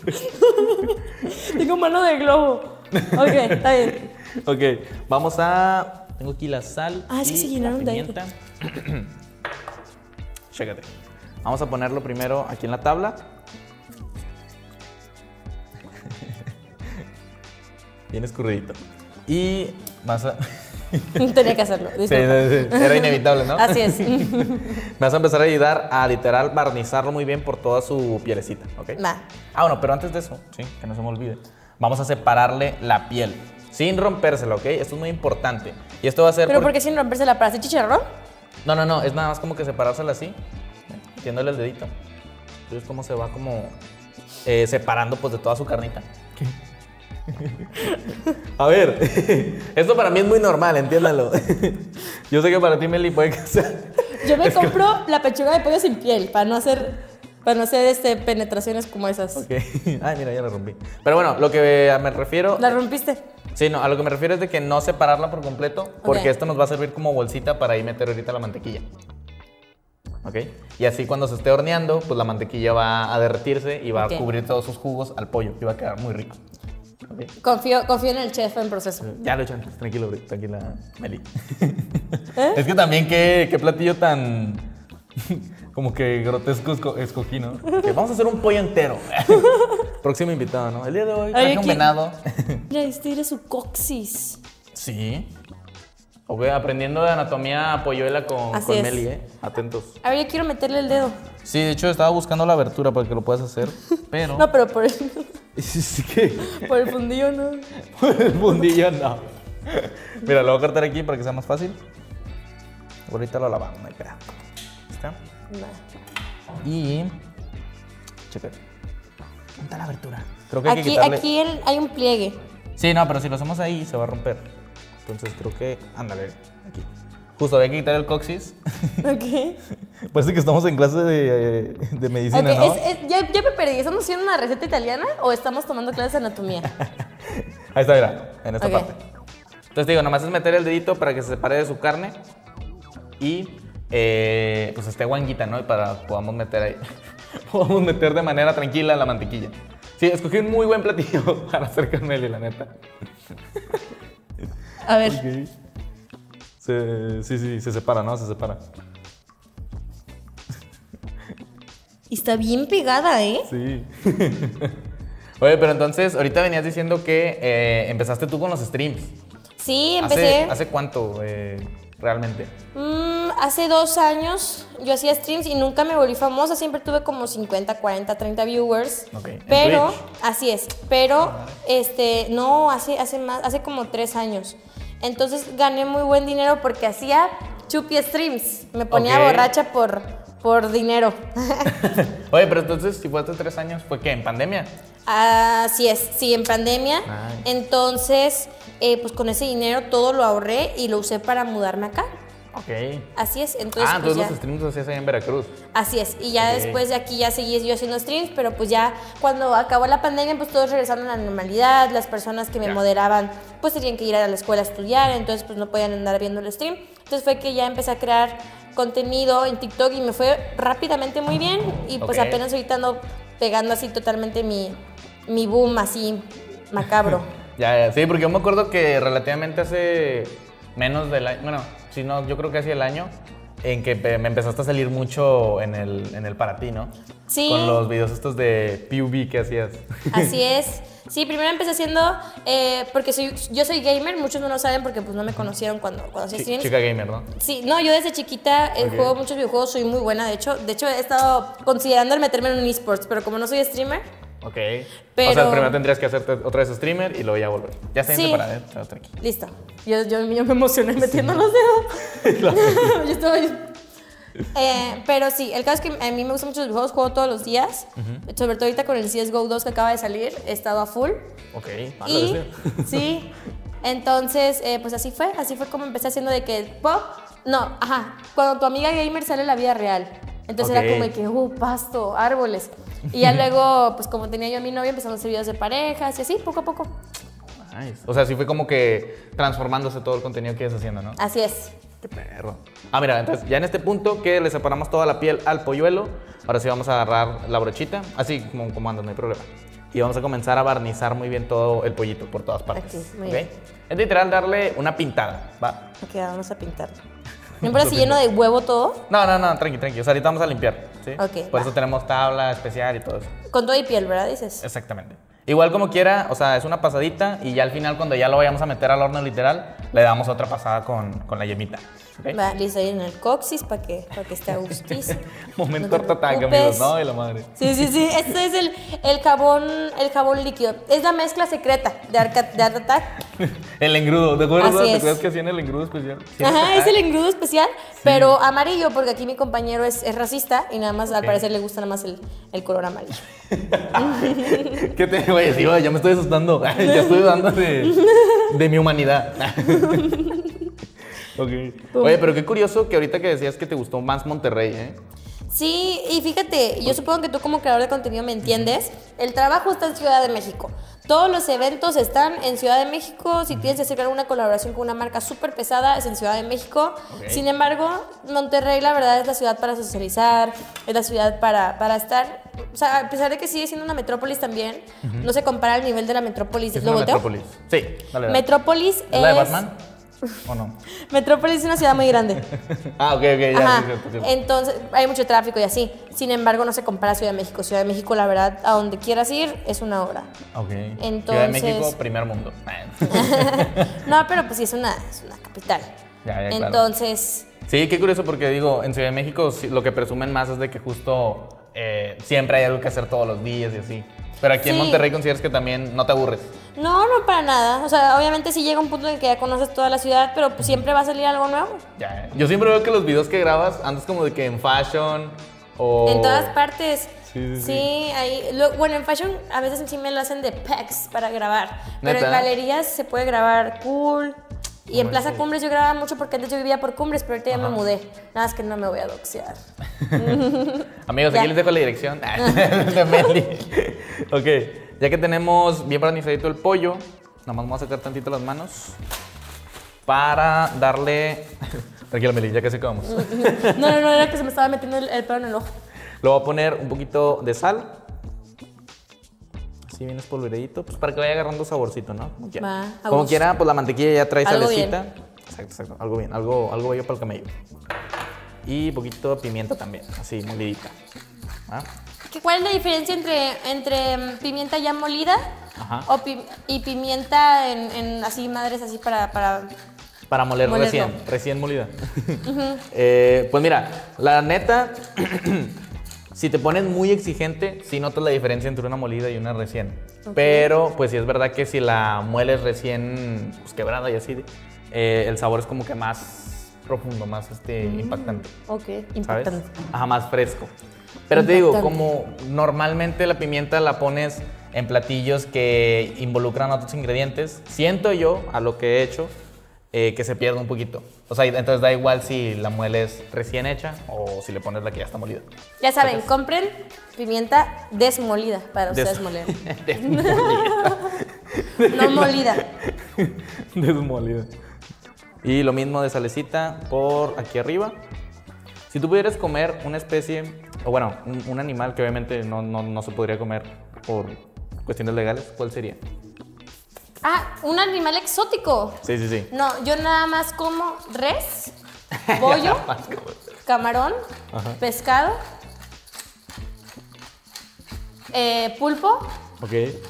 Tengo mano de globo. Ok, está bien. Ok, vamos a... Tengo aquí la sal Ah, sí, y se llenaron la de pimienta. Chécate. Vamos a ponerlo primero aquí en la tabla. Bien escurridito. Y vas a... Tenía que hacerlo. Sí, era inevitable, ¿no? Así es. Me vas a empezar a ayudar a literal barnizarlo muy bien por toda su pielecita, ¿ok? Va. Ah, bueno, pero antes de eso, sí, que no se me olvide, vamos a separarle la piel, sin rompérsela, ¿ok? Esto es muy importante. Y esto va a ser... ¿Pero por qué sin rompérsela? ¿Para hacer chicharrón? No, es nada más como que separársela así, metiéndole el dedito. Entonces como se va como separando pues de toda su carnita. A ver, esto para mí es muy normal, entiéndalo. Yo sé que para ti, Meli, puede que sea... Yo me compro la pechuga de pollo sin piel para no hacer penetraciones como esas. Ok. Ay, mira, ya la rompí. Pero bueno, lo que me refiero... ¿La rompiste? Sí, no, a lo que me refiero es de que no separarla por completo, porque esto nos va a servir como bolsita para ahí meter ahorita la mantequilla. ¿Ok? Y así cuando se esté horneando, pues la mantequilla va a derretirse y va a cubrir todos sus jugos al pollo y va a quedar muy rico. Okay. Confío en el chef en proceso. Ya lo he hecho antes, tranquila, Meli. Es que también qué platillo tan como que grotesco escogí, ¿no? Que vamos a hacer un pollo entero. Próximo invitado, ¿no? El día de hoy traje un venado. Mira, era su coxis. Sí. Ok, aprendiendo de anatomía polluela con Meli, Atentos. A ver, yo quiero meterle el dedo. Sí, de hecho estaba buscando la abertura para que lo puedas hacer, pero... No, pero por el... ¿Qué? Por el fundillo no. Por el fundillo no. Mira, lo voy a cortar aquí para que sea más fácil. Ahorita lo lavamos, no hay pedo. ¿Está? No. Y... Chécate. ¿Dónde está la abertura? Creo que hay que quitarle... Aquí hay un pliegue. Sí, no, pero si lo hacemos ahí se va a romper. Entonces creo que... Ándale, aquí. Justo, había que quitar el coxis. Ok. Parece que estamos en clase de medicina, okay, ¿no? Ya me perdí. ¿Estamos haciendo una receta italiana o estamos tomando clases de anatomía? Ahí está, mira, en esta parte. Entonces digo, nomás es meter el dedito para que se separe de su carne y pues esté guanguita, ¿no? Y para podamos meter ahí, podamos meter de manera tranquila la mantequilla. Sí, escogí un muy buen platillo para hacer Meli, la neta. A ver. Okay. Sí, se separa, ¿no? Se separa. Y está bien pegada, ¿eh? Sí. Oye, pero entonces, ahorita venías diciendo que empezaste tú con los streams. Sí, empecé. ¿Hace cuánto realmente? Hace 2 años yo hacía streams y nunca me volví famosa. Siempre tuve como 50, 40, 30 viewers. Okay. Pero, así es. Pero, no, hace como 3 años. Entonces gané muy buen dinero porque hacía chupi streams. Me ponía borracha por dinero. Oye, pero entonces, si fue hace 3 años, ¿fue qué? ¿En pandemia? Así es, sí, en pandemia. Ay. Entonces, pues con ese dinero todo lo ahorré y lo usé para mudarme acá. Ok. Así es, entonces entonces pues los streams los hacías ahí en Veracruz. Así es, y ya después de aquí ya seguí yo haciendo streams, pero pues ya cuando acabó la pandemia pues todos regresaron a la normalidad, las personas que me moderaban pues tenían que ir a la escuela a estudiar, entonces pues no podían andar viendo el stream, entonces fue que ya empecé a crear contenido en TikTok y me fue rápidamente muy bien y pues apenas ahorita ando pegando así totalmente mi boom así macabro. Ya, sí, porque yo me acuerdo que relativamente hace menos del año, bueno, si no, yo creo que hace el año, en que me empezaste a salir mucho en el para ti, ¿no? Sí. Con los videos estos de PUB que hacías. Así es. Sí, primero empecé haciendo, porque yo soy gamer, muchos no lo saben porque pues no me conocieron cuando hacía streams. Chica gamer, ¿no? Sí, no, yo desde chiquita juego muchos videojuegos, soy muy buena, de hecho he estado considerando el meterme en un esports, pero como no soy streamer. Ok. Pero... O sea, primero tendrías que hacerte otra vez streamer y luego ya volver. Ya estoy Sí. separada, tranquilo. Listo. Yo me emocioné metiendo los dedos. Yo estaba... pero sí, el caso es que a mí me gustan mucho los videojuegos, juego todos los días. Sobre todo ahorita con el CSGO 2 que acaba de salir, he estado a full. Ok. Y sí, entonces pues así fue como empecé haciendo de que cuando tu amiga gamer sale en la vida real. Entonces era como de que, pasto, árboles. Y ya luego, pues como tenía yo a mi novia, empezamos a hacer videos de parejas y así, poco a poco. Nice. O sea, sí fue como que transformándose todo el contenido que ibas haciendo, ¿no? Así es. Qué perro. Mira, entonces ya en este punto que le separamos toda la piel al polluelo, ahora sí vamos a agarrar la brochita, así como andas, no hay problema. Y vamos a comenzar a barnizar muy bien todo el pollito por todas partes. Aquí, muy bien. Es literal darle una pintada, ¿va? Ok, vamos a pintarlo. ¿No importa si lleno de huevo todo? No, tranqui. O sea, ahorita vamos a limpiar, ¿sí? Ok, por va. eso tenemos tabla especial y todo eso. Con todo y piel, ¿verdad? Dices. Exactamente. Igual como quiera, o sea, es una pasadita y ya al final cuando ya lo vayamos a meter al horno literal, le damos otra pasada con la yemita. ¿Okay? Va, listo, ahí en el coxis para que esté a gustísimo. Momento No te harta preocupes. amigos, ¿no? De la madre. Sí, este es el jabón líquido. Es la mezcla secreta de Art Attack. El engrudo, ¿te acuerdas? Así ¿Te es. acuerdas que hacían el engrudo especial? Sí, Ajá, es el engrudo especial, pero amarillo, porque aquí mi compañero es racista y nada más al parecer le gusta nada más el color amarillo. ¿Qué te voy a decir? Ya me estoy asustando. Ya estoy dudando de mi humanidad. Okay. Oye, pero qué curioso que ahorita que decías que te gustó más Monterrey, ¿eh? Sí, y fíjate, yo supongo que tú como creador de contenido me entiendes. El trabajo está en Ciudad de México. Todos los eventos están en Ciudad de México. Si tienes que hacer alguna colaboración con una marca súper pesada, es en Ciudad de México. Okay. Sin embargo, Monterrey, la verdad, es la ciudad para socializar, es la ciudad para estar... O sea, a pesar de que sigue siendo una metrópolis también, no se compara al nivel de la metrópolis. ¿Es ¿Lo una volteo? metrópolis? Sí, dale. Metrópolis ¿Es la de Batman? ¿O no? Metrópolis es una ciudad muy grande. Ok, ya. Ajá. Sí, cierto. Entonces, hay mucho tráfico y así. Sin embargo, no se compara a Ciudad de México. Ciudad de México, la verdad, a donde quieras ir, es una hora. Ok. Entonces... Ciudad de México, primer mundo. No, pero pues sí, es una capital. Ya, claro. Entonces... Sí, qué curioso porque digo, en Ciudad de México lo que presumen más es de que justo siempre hay algo que hacer todos los días y así. Pero aquí en Sí. Monterrey consideras que también no te aburres. No, para nada. O sea, obviamente sí llega un punto en el que ya conoces toda la ciudad, pero pues siempre va a salir algo nuevo. Ya. Yo siempre veo que los videos que grabas andas como de que en fashion o... En todas partes. Sí. Ahí, bueno, en fashion a veces sí me lo hacen de pecs para grabar. Pero ¿Neta? en galerías se puede grabar cool. Y en Plaza Cumbres yo grababa mucho porque antes yo vivía por Cumbres, pero ahorita ya me mudé. Nada más que no me voy a doxear. Amigos, Ya. aquí les dejo la dirección de Meli. Ok, ya que tenemos bien barnizadito el pollo, nada más vamos a sacar tantito las manos para darle... Tranquila, Meli, ya casi acabamos. No, era que se me estaba metiendo el pelo en el ojo. Le voy a poner un poquito de sal. Así bien espolvoreadito, pues para que vaya agarrando saborcito, ¿no? Como quiera. Va, a Como gusto. quiera, pues la mantequilla ya trae Algo salecita. Exacto, algo bien, algo bello para el camello. Y un poquito de pimienta también, así molidita. ¿Ah? ¿Cuál es la diferencia entre pimienta ya molida Ajá. y pimienta en así madres así para Para moler Molerlo. recién molida. Pues mira, la neta, si te pones muy exigente, sí notas la diferencia entre una molida y una recién. Ok. Pero pues sí es verdad que si la mueles recién pues, quebrada y así, el sabor es como que más profundo, más impactante. Ok, ¿Sabes? impactante. Ajá, más fresco. Pero te digo, Impactante. como normalmente la pimienta la pones en platillos que involucran otros ingredientes, siento yo, a lo que he hecho, que se pierde un poquito. O sea, entonces da igual si la mueles recién hecha o si le pones la que ya está molida. Ya saben, compren pimienta desmolida para ustedes moler. No molida. Desmolida. Y lo mismo de salecita por aquí arriba. Si tú pudieras comer una especie, o bueno, un animal que obviamente no se podría comer por cuestiones legales, ¿cuál sería? un animal exótico. Sí, sí, sí. No, yo nada más como res, pollo, camarón, pescado, pulpo. Ok.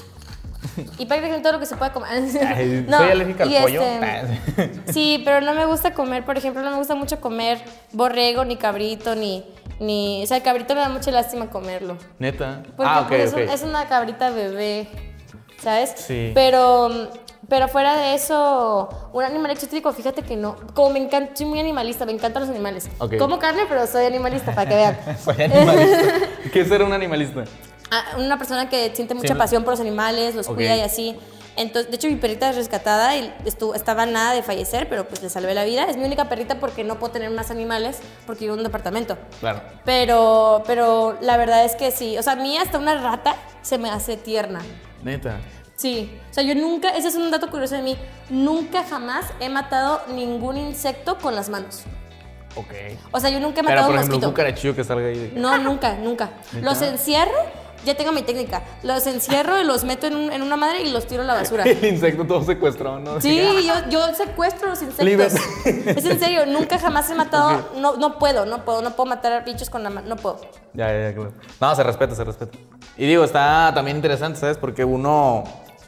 Y prácticamente todo lo que se pueda comer. Ay, soy alérgica al pollo. Sí, pero no me gusta comer, por ejemplo, no me gusta mucho comer borrego, ni cabrito, ni o sea, el cabrito me da mucha lástima comerlo. Neta. Porque ok. es una cabrita bebé, ¿sabes? Sí. Pero fuera de eso, un animal exótico, fíjate que no. Como me encanta, soy muy animalista, me encantan los animales. Ok. Como carne, pero soy animalista, para que vean. Soy animalista. ¿Qué es ser un animalista? Una persona que siente mucha Sí. pasión por los animales, los Ok. cuida y así. Entonces, de hecho, mi perrita es rescatada y estaba nada de fallecer, pero pues le salvé la vida. Es mi única perrita porque no puedo tener más animales porque vivo en un departamento. Claro. Pero la verdad es que sí. O sea, a mí hasta una rata se me hace tierna. Neta. Sí. O sea, yo nunca, ese es un dato curioso de mí, nunca jamás he matado ningún insecto con las manos. Ok. O sea, yo nunca he Pero, matado por un ejemplo, un mosquito. cucarachillo que salga ahí de... No, nunca. Los encierro, ya tengo mi técnica. Los encierro y los meto en una madre y los tiro a la basura. El insecto todo secuestrado, ¿no? Sí, yo secuestro los insectos. Libre. Es en serio, nunca jamás he matado. Okay. No puedo matar bichos con la mano, no puedo. Ya, claro. No, se respeta. Y digo, está también interesante, ¿sabes? Porque uno,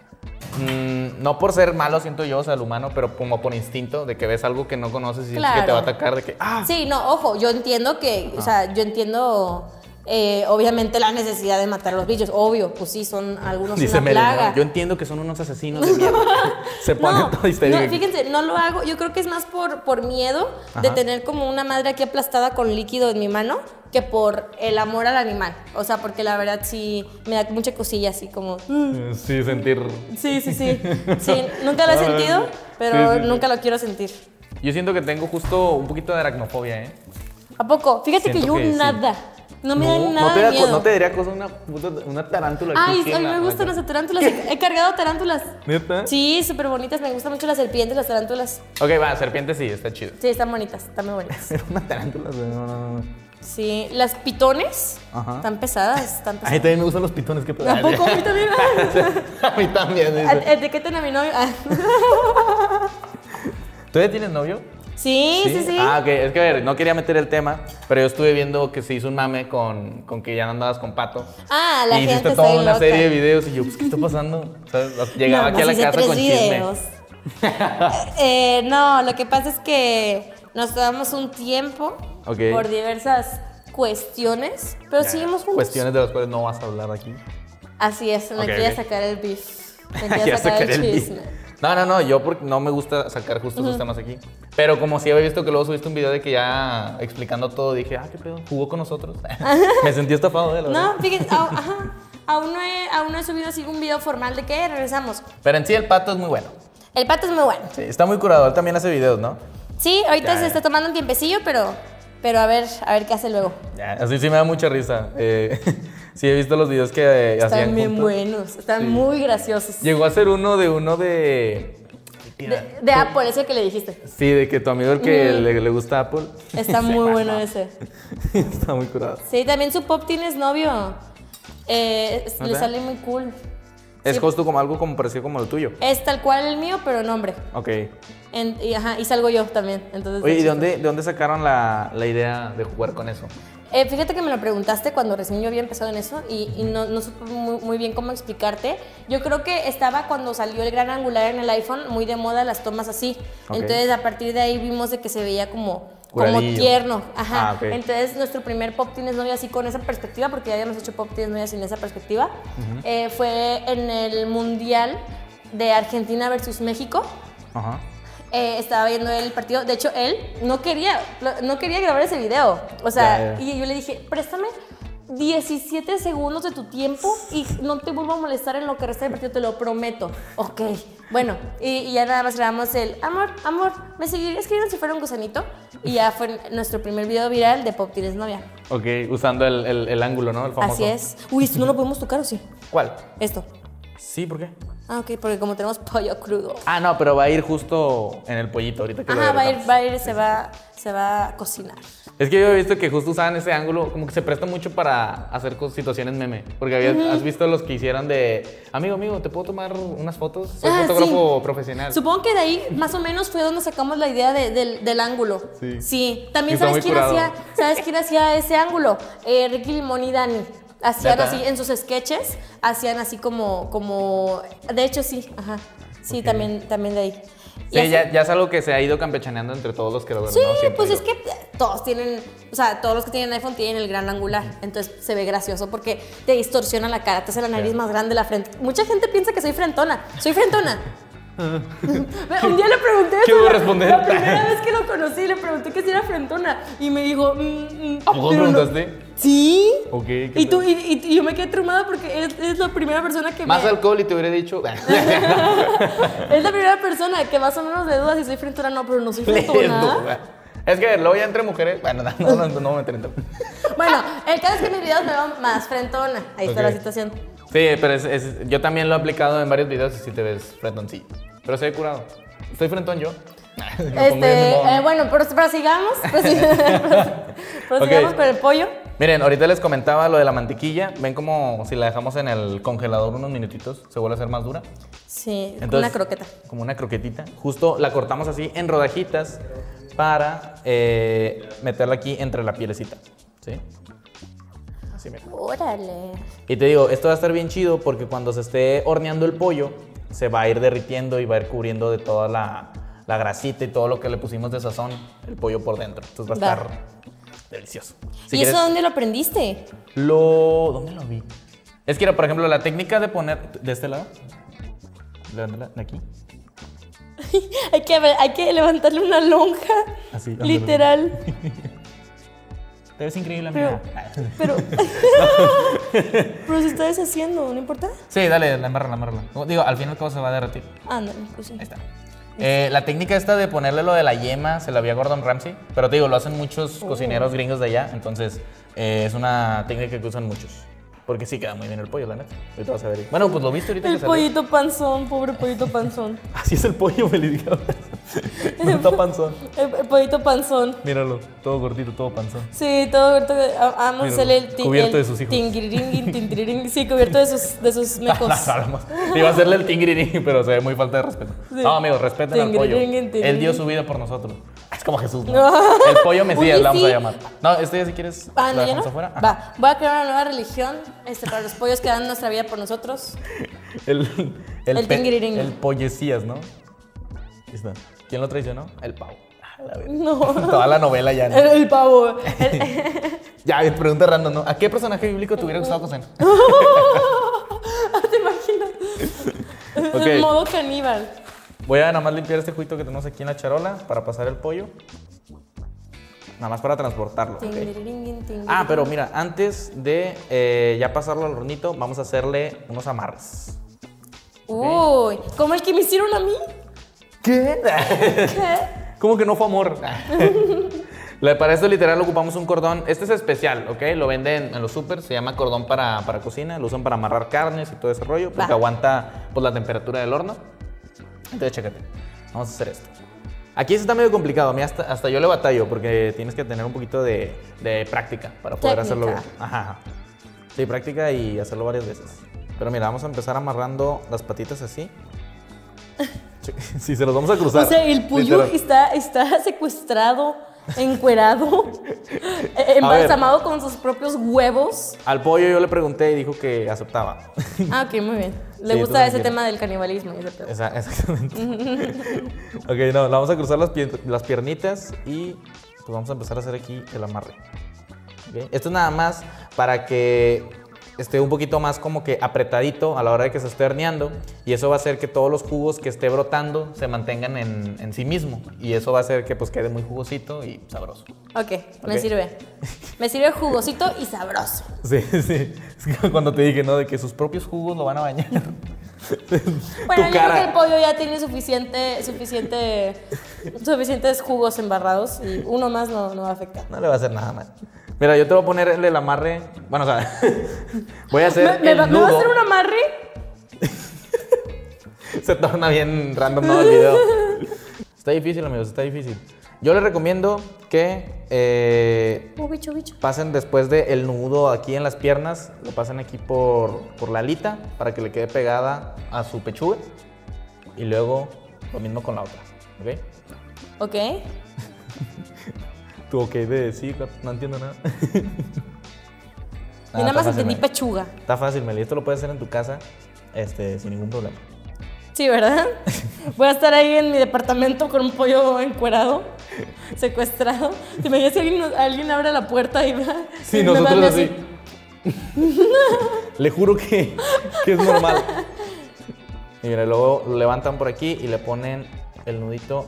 no por ser malo, siento yo, o sea, el humano, pero como por instinto, de que ves algo que no conoces y claro. que te va a atacar, de que, Sí, no, ojo, yo entiendo que, o sea, obviamente la necesidad de matar a los bichos, obvio, pues sí, son algunos dice una Meli, plaga. ¿no? Yo entiendo que son unos asesinos de mierda. Se ponen todo histérico. No, fíjense, no lo hago, yo creo que es más por miedo de tener como una madre aquí aplastada con líquido en mi mano que por el amor al animal. O sea, porque la verdad sí me da mucha cosilla así como... Sí, sentir... Sí, nunca lo he sentido, pero nunca lo quiero sentir. Yo siento que tengo justo un poquito de aracnofobia, ¿eh? ¿A poco? Fíjate Siento que yo nada. Sí. No me da nada de miedo. ¿No te daría cosa una tarántula? Ay, a mí me gustan las tarántulas. He cargado tarántulas. ¿Neta? Sí, súper bonitas. Me gustan mucho las serpientes, las tarántulas. Ok, va, serpientes sí, está chido. Sí, están bonitas, están muy bonitas. Pero una tarántula, no. Sí, las pitones están pesadas, A mí también me gustan los pitones, qué pedo. ¿A poco? A mí también. A mí también. Etiqueten a mi novio. ¿Tú ya tienes novio? Sí. Ok, es que a ver, no quería meter el tema, pero yo estuve viendo que se hizo un mame con que ya no andabas con Pato. La y gente hiciste está toda una loca. serie de videos y yo, pues, ¿qué está pasando? ¿Sabes? Llegaba aquí a la casa con videos. chisme. No, lo que pasa es que nos tomamos un tiempo por diversas cuestiones, pero seguimos juntos. Cuestiones de las cuales no vas a hablar aquí. Así es, me quería sacar el beef. Me Quería quería sacar el beef. chisme. No, yo porque no me gusta sacar justo esos temas aquí. Pero como sí había visto que luego subiste un video de que ya explicando todo, dije, qué pedo, jugó con nosotros. Me sentí estafado de la verdad. No, fíjate, aún no he subido así un video formal de que regresamos. Pero en sí el Pato es muy bueno. El Pato es muy bueno. Sí, está muy curado, él también hace videos, ¿no? Sí, ahorita se está tomando un tiempecillo, pero a ver qué hace luego. Ya, así sí me da mucha risa. Sí, he visto los videos que hacían Están bien juntos. buenos, están muy graciosos. Llegó a ser uno de Apple, ese que le dijiste. Sí, de que tu amigo el que le gusta Apple. Está muy bueno ese. Está muy curado. Sí, también su pop tienes novio. Le sale muy cool. Es justo como algo como parecido como el tuyo. Es tal cual el mío, pero en hombre. Ok. Y salgo yo también. Entonces, oye, ¿y de dónde sacaron la idea de jugar con eso? Fíjate que me lo preguntaste cuando recién yo había empezado en eso y no supe muy bien cómo explicarte. Yo creo que estaba cuando salió el gran angular en el iPhone, muy de moda las tomas así. Okay. Entonces, a partir de ahí vimos de que se veía como tierno. Ajá. Okay. Entonces, nuestro primer Pop Tienes Novia así con esa perspectiva, porque ya habíamos hecho Pop Tienes Novia sin esa perspectiva, fue en el Mundial de Argentina versus México. Ajá. Estaba viendo el partido. De hecho, él no quería grabar ese video. O sea, y yo le dije, préstame 17 segundos de tu tiempo y no te vuelvo a molestar en lo que resta del partido, te lo prometo. Ok, bueno, y ya nada más grabamos el amor, ¿me seguirías escribiendo si fuera un gusanito? Y ya fue nuestro primer video viral de Pop Tienes Novia. Ok, usando el ángulo, ¿no? El famoso. Así es. Uy, ¿esto no lo podemos tocar o sí? ¿Cuál? Esto. Sí, ¿por qué? Ok, porque como tenemos pollo crudo. No, pero va a ir justo en el pollito ahorita que va a ir, se va a cocinar. Es que yo he visto que justo usaban ese ángulo, como que se presta mucho para hacer situaciones meme. Porque has visto los que hicieron de, amigo, ¿te puedo tomar unas fotos? Soy fotógrafo profesional. Supongo que de ahí más o menos fue donde sacamos la idea del ángulo. Sí. Sí. También Sí, ¿sabes quién hacía ese ángulo? Ricky Limón y Dani. Hacían así en sus sketches, hacían así como de hecho sí, ajá. Sí, okay. también de ahí. Sí, ya es algo que se ha ido campechaneando entre todos los creadores. Sí, ¿no? pues es que todos tienen, o sea, todos los que tienen iPhone tienen el gran angular, entonces se ve gracioso porque te distorsiona la cara, te hace la nariz más grande, la frente. Mucha gente piensa que soy frentona. Un día le pregunté ¿qué voy a responder? La primera vez que lo conocí le pregunté que si era frentona y me dijo ¿a poco preguntaste? No. Sí. Ok. Y yo me quedé traumada porque es la primera persona que más alcohol y te hubiera dicho es la primera persona que más o menos le duda si soy frentona. No, pero no soy frentona. Es que luego ya entre mujeres, bueno, no me meteré. Bueno, el caso es que en mis videos me veo más frentona. Ahí está la situación. Sí, pero yo también lo he aplicado en varios videos y sí te ves frentón, sí. Pero se he curado. ¿Estoy frentón yo? Bueno, pero sigamos. Prosigamos con el pollo. Miren, ahorita les comentaba lo de la mantequilla. ¿Ven como si la dejamos en el congelador unos minutitos se vuelve a hacer más dura? Sí, entonces, como una croqueta. Como una croquetita. Justo la cortamos así en rodajitas para meterla aquí entre la pielecita. ¿Sí? Así me acuerdo. Órale. Y te digo, esto va a estar bien chido porque cuando se esté horneando el pollo, se va a ir derritiendo y va a ir cubriendo de toda la grasita y todo lo que le pusimos de sazón, el pollo por dentro. Entonces va a estar delicioso. ¿Y eso dónde lo aprendiste? ¿Dónde lo vi? Es que era, por ejemplo, la técnica de poner... ¿De este lado? ¿De aquí? Hay que levantarle una lonja. Así, literal. Te ves increíble, amiga. Pero se está deshaciendo, ¿no importa? Sí, dale, amárrala. Digo, al final cómo se va a derretir. Ándale, pues sí. Ahí está. La técnica esta de ponerle lo de la yema se la vi a Gordon Ramsay, pero te digo, lo hacen muchos cocineros gringos de allá, entonces es una técnica que usan muchos. Porque sí queda muy bien el pollo, la neta. Ahorita vas a ver. Bueno, pues lo viste ahorita que salió. El pollito panzón, pobre pollito panzón. Así es el pollo, me le dije. No está panzón. El pollito panzón. Míralo, todo gordito, todo panzón. Sí, todo gordito. Vamos a hacerle el cubierto de sus hijos. Sí, cubierto de sus mecos. Las almas. Iba a hacerle el tingirirín, pero se ve muy falta de respeto. Sí. No, amigos, respeten al pollo. Él dio su vida por nosotros. Es como Jesús, ¿no? El pollo Mesías, la vamos a llamar. No, ya si quieres. ¿No, ya no? Afuera. Va, voy a crear una nueva religión para los pollos que dan nuestra vida por nosotros. El tingirirín. El pollecías, ¿no? ¿Está? ¿Quién lo traicionó? El pavo. No. Toda la novela ya, ¿no? El pavo. Ya, pregunta random, ¿no? ¿A qué personaje bíblico te hubiera gustado conocer? ¿Te imaginas? Okay. En modo caníbal. Voy a nada más limpiar este juguito que tenemos aquí en la charola para pasar el pollo. Nada más para transportarlo. Okay. Pero mira, antes de ya pasarlo al hornito, vamos a hacerle unos amarres. Uy, ¿como el que me hicieron a mí? ¿Qué? ¿Cómo que no fue amor? Para esto literal ocupamos un cordón. Este es especial, ¿ok? Lo venden en los súper, se llama cordón para cocina. Lo usan para amarrar carnes y todo ese rollo, porque aguanta pues, la temperatura del horno. Entonces, chécate. Vamos a hacer esto. Aquí está medio complicado. A mí hasta yo le batallo, porque tienes que tener un poquito de práctica para poder hacerlo bien. Ajá. Sí, práctica y hacerlo varias veces. Pero mira, vamos a empezar amarrando las patitas así. Sí, se los vamos a cruzar. O sea, el pollo está secuestrado, encuerado, embalsamado con sus propios huevos. Al pollo yo le pregunté y dijo que aceptaba. Ok, muy bien. Le gusta ese tema del canibalismo. Exactamente. Ok, no, vamos a cruzar las piernitas y pues vamos a empezar a hacer aquí el amarre. ¿Okay? Esto es nada más para que esté un poquito más como que apretadito a la hora de que se esté horneando, y eso va a hacer que todos los jugos que esté brotando se mantengan en sí mismo, y eso va a hacer que pues quede muy jugosito y sabroso. Ok, me sirve. Me sirve jugosito y sabroso. Sí. Es que cuando te dije, ¿no? De que sus propios jugos lo van a bañar. Bueno, yo creo que el pollo ya tiene suficientes jugos embarrados y uno más no va a afectar. No le va a hacer nada mal. Mira, yo te voy a poner el amarre. Bueno, o sea, voy a hacer el nudo. ¿Me vas a hacer un amarre? Se torna bien random, ¿no? El video. Está difícil, amigos, está difícil. Yo les recomiendo que Bicho. pasen después del nudo aquí en las piernas, lo pasen aquí por la alita para que le quede pegada a su pechuga. Y luego lo mismo con la otra, ¿ok? Ok. ¿Tú ok de sí? No entiendo nada. Y nada más está entendí fácil, pechuga. Está fácil, Meli. Esto lo puedes hacer en tu casa sin ningún problema. Sí, ¿verdad? Voy a estar ahí en mi departamento con un pollo encuerado, secuestrado. ¿Te imaginas si alguien abre la puerta y va? Sí, y me nosotros manda así. Le juro que es normal. Y mira, luego lo levantan por aquí y le ponen el nudito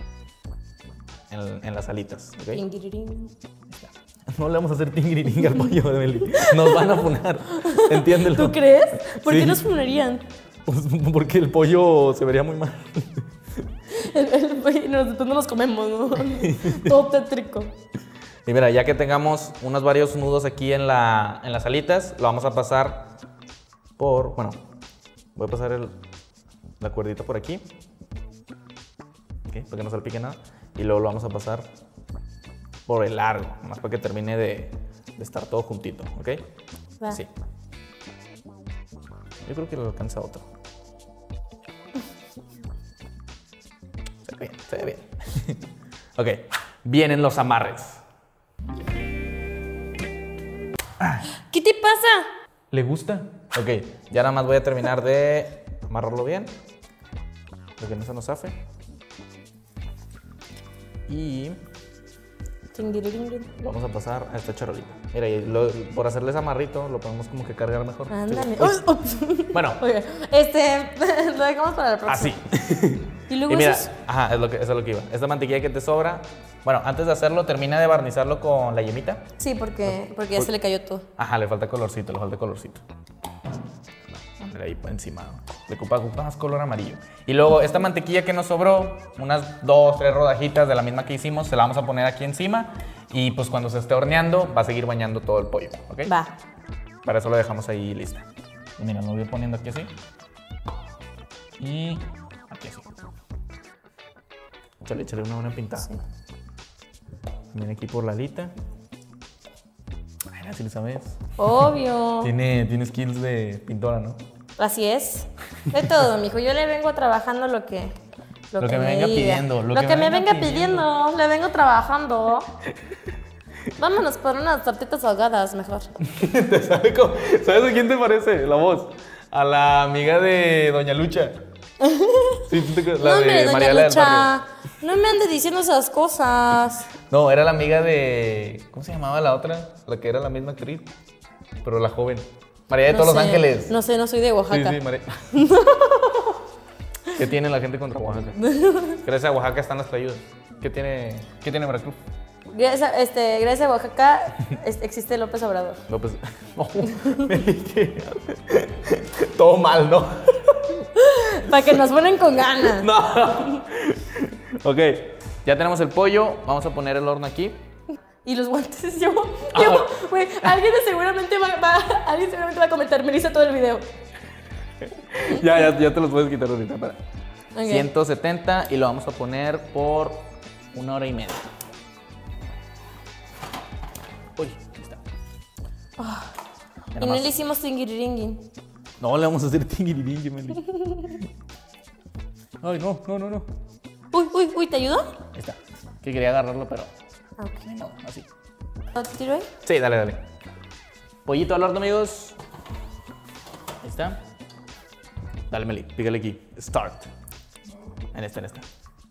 en las alitas, ¿ok? Tingirirín. No le vamos a hacer tingiriring al pollo de Meli. Nos van a funar. Entiéndelo. ¿Tú crees? ¿Por qué Sí. nos funarían? Pues porque el pollo se vería muy mal. Nosotros no los comemos, ¿no? Todo tétrico. Y mira, ya que tengamos varios nudos aquí en las alitas, lo vamos a pasar bueno, voy a pasar la cuerdita por aquí, ¿ok? Para que no salpique nada. Y luego lo vamos a pasar por el largo, nomás para que termine de estar todo juntito, ¿ok? Va. Sí. Yo creo que le alcanza otro. Se ve bien. Ok, vienen los amarres. ¿Qué te pasa? ¿Le gusta? Ok, ya nada más voy a terminar de amarrarlo bien, para que no se nos zafe. Y Tingirirín. lo vamos a pasar a esta charolita. Mira, y por hacerles amarrito, lo podemos como que cargar mejor. Ándale. Sí. Bueno, Oye, lo dejamos para la próxima. así. Y luego Y mira, eso ajá, eso es lo que iba. Esta mantequilla que te sobra, bueno, antes de hacerlo, termina de barnizarlo con la yemita. sí, porque ya se le cayó todo. Ajá, le falta colorcito. Mira ahí encima. Le ocupas color amarillo. Y luego, esta mantequilla que nos sobró, unas 2, 3 rodajitas de la misma que hicimos, se la vamos a poner aquí encima. Y pues cuando se esté horneando, va a seguir bañando todo el pollo, ¿ok? Va. Para eso lo dejamos ahí lista. Y mira, lo voy poniendo aquí así. Y aquí así. Échale una buena pintada. Sí. También aquí por la alita. Ay, así lo sabes. Obvio. Tiene skills de pintora, ¿no? Así es. De todo, mijo. Yo le vengo trabajando lo que Lo que me venga diga. pidiendo, Lo que me venga pidiendo. Le vengo trabajando. Vámonos por unas tortitas ahogadas, mejor. ¿Sabes a quién te parece la voz? A la amiga de Doña Lucha. Sí, la No, de hombre, doña Mariela del Barrio. Lucha. No me ande diciendo esas cosas. No, era la amiga de... ¿Cómo se llamaba la otra? La que era la misma actriz, pero la joven. María de No todos sé, los Ángeles. No sé, no soy de Oaxaca. Sí, María. ¿Qué tiene la gente contra Oaxaca? Gracias a Oaxaca están las trayudas. ¿Qué tiene Veracruz? Gracias a Oaxaca existe López Obrador. López. No, todo mal, ¿no? Para que nos ponen con ganas. No. Ok, ya tenemos el pollo. Vamos a poner el horno aquí. Y los guantes, güey, alguien seguramente va a comentar, me hizo todo el video. Ya te los puedes quitar ahorita. Para. Ok. 170 y lo vamos a poner por 1 hora y media. Uy, ahí está. Ya Y nada no más. le hicimos tingiriringin. No, le vamos a hacer tingiriringue, Meli. Ay, no. Uy, ¿te ayudó? Ahí está. Que quería agarrarlo, pero Ok. no, así. ¿Lo tiro ahí? Sí, dale. Pollito al horno, amigos. Ahí está. Dale, Meli, pícale aquí. Start. En esta. Nice.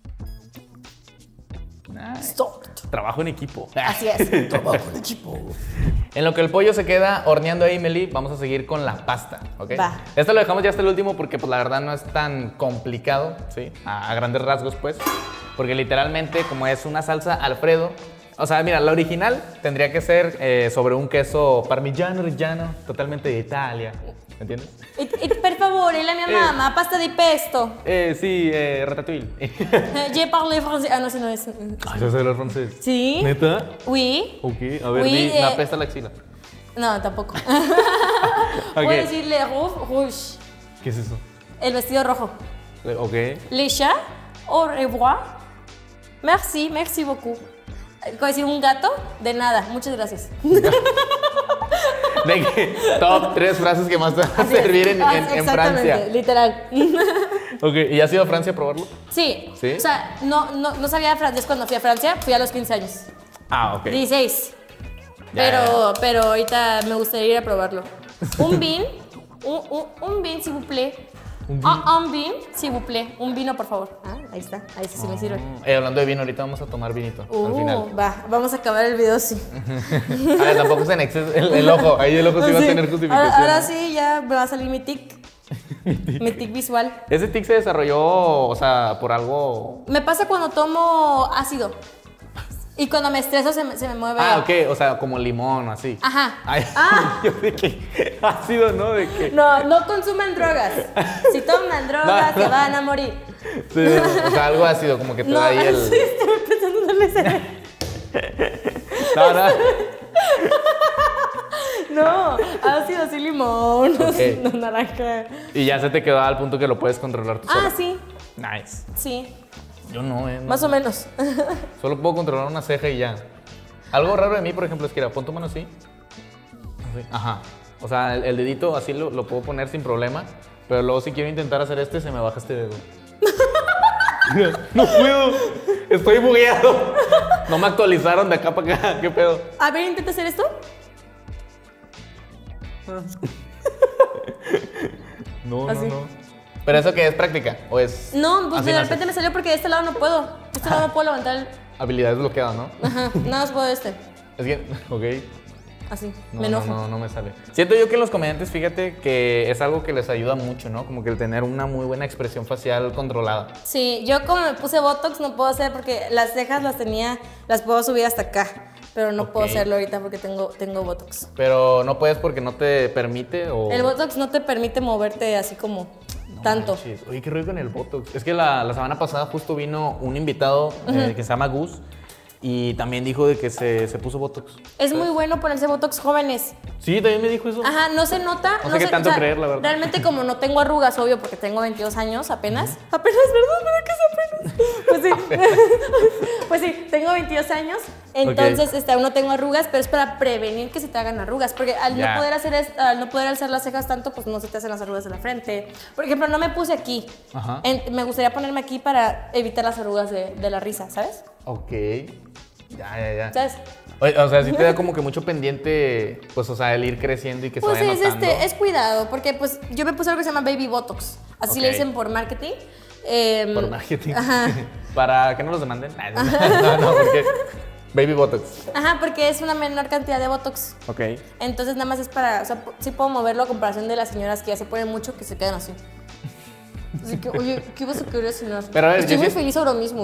Stop. Trabajo en equipo. Así es. Trabajo en equipo. En lo que el pollo se queda horneando ahí, Meli, vamos a seguir con la pasta, ¿ok? Va. Esto lo dejamos ya hasta el último porque pues la verdad no es tan complicado, ¿sí? A grandes rasgos, pues. Porque literalmente, como es una salsa Alfredo, o sea, mira, la original tendría que ser sobre un queso parmigiano reggiano, totalmente de Italia, ¿me entiendes? Per favore, la mia mamma, pasta di pesto. Sí, ratatouille. Je parle français. Ah, no, ese no es. Ay, yo sé hablar francés. ¿Sí? ¿Neta? Oui. Ok, a ver, Oui, me apesta la axila. No, tampoco. Ok. Voy a decir le rouge. ¿Qué es eso? El vestido rojo. Ok. Le chat, au revoir. Merci beaucoup. ¿Cómo decir un gato? De nada, muchas gracias. De que top 3 frases que más te van a servir en Francia. Literal. Ok, ¿y has ido a Francia a probarlo? Sí. ¿Sí? O sea, no sabía francés cuando fui a Francia, fui a los 15 años. Ah, ok. 16. Ya. Pero ahorita me gustaría ir a probarlo. Un vin, un vin, s'il vous plaît. Un vin, s'il vous plaît. Un vino, por favor. Ah, ahí está. Ahí sí me sirve. Hablando de vino, ahorita vamos a tomar vinito al final. Vamos a acabar el video así. A ver, tampoco es en exceso el ojo. Ahí el ojo sí va a tener justificación. Ahora sí, ya me va a salir mi tic. Mi tic visual. ¿Ese tic se desarrolló, o sea, por algo? Me pasa cuando tomo ácido. Y cuando me estreso se me mueve. Ah, ok, o sea, como limón o así. Ajá. Ay, yo de que ácido, ¿no? De que... No consuman drogas. Si toman drogas, No. se van a morir. Sí, o sea, algo ácido, como que te da ahí el... Sí, estoy pensando en darle No, ácido así limón, Ok. no naranja. Y ya se te quedó al punto que lo puedes controlar tú solo. Ah, sí, Nice. sí, Yo no, no. más o menos. Solo puedo controlar una ceja y ya. Algo raro de mí, por ejemplo, es que pon tu mano así. Así. Ajá. O sea, el dedito así lo puedo poner sin problema. Pero luego si quiero intentar hacer se me baja este dedo. No puedo. Estoy bugueado. No me actualizaron de acá para acá. ¿Qué pedo? A ver, intenta hacer esto. No, Así. no. ¿Pero eso qué es práctica? ¿O es...? No, pues así de nace? repente me salió porque de este lado no puedo. De este lado no puedo levantar el... Habilidad desbloqueada, ¿no? Ajá, nada más puedo este. Es que... Ok. Así, No, me enojo. no me sale. Siento yo que los comediantes, fíjate, que es algo que les ayuda mucho, ¿no? Como que el tener una muy buena expresión facial controlada. Sí, yo como me puse Botox no puedo hacer porque las cejas las puedo subir hasta acá. Pero no puedo Ok. hacerlo ahorita porque tengo Botox. Pero no puedes porque no te permite o... El Botox no te permite moverte así como tanto. Manches. Oye, qué rollo con el Botox. Es que la semana pasada justo vino un invitado que se llama Gus y también dijo de que se puso Botox. Es muy bueno ponerse Botox jóvenes. Sí, también me dijo eso. Ajá, no se nota. No sé qué tanto creer, la verdad. Realmente como no tengo arrugas, obvio, porque tengo 22 años apenas. Apenas, ¿verdad? ¿Verdad que es apenas? Pues sí. Pues sí, tengo 22 años. Entonces, aún no tengo arrugas, pero es para prevenir que se te hagan arrugas. Porque al Ya. no poder alzar las cejas tanto, pues no se te hacen las arrugas de la frente. Por ejemplo, no me puse aquí. Ajá. Me gustaría ponerme aquí para evitar las arrugas de la risa, ¿sabes? Ok. Ya. ¿Sabes? Oye, o sea, sí te da como que mucho pendiente, pues, o sea, el ir creciendo y que Pues se vaya notando. es cuidado, porque pues yo me puse algo que se llama Baby Botox. Así Ok. le dicen por marketing. Por marketing. Ajá. Para que no los demanden. No, porque... Baby Botox. Ajá, porque es una menor cantidad de Botox. Ok. Entonces nada más es para, o sea, sí puedo moverlo a comparación de las señoras que ya se ponen mucho que se quedan así. Así que, oye, ¿qué vas a querer cenar? Pero a ver, estoy yo muy sí- feliz ahora mismo.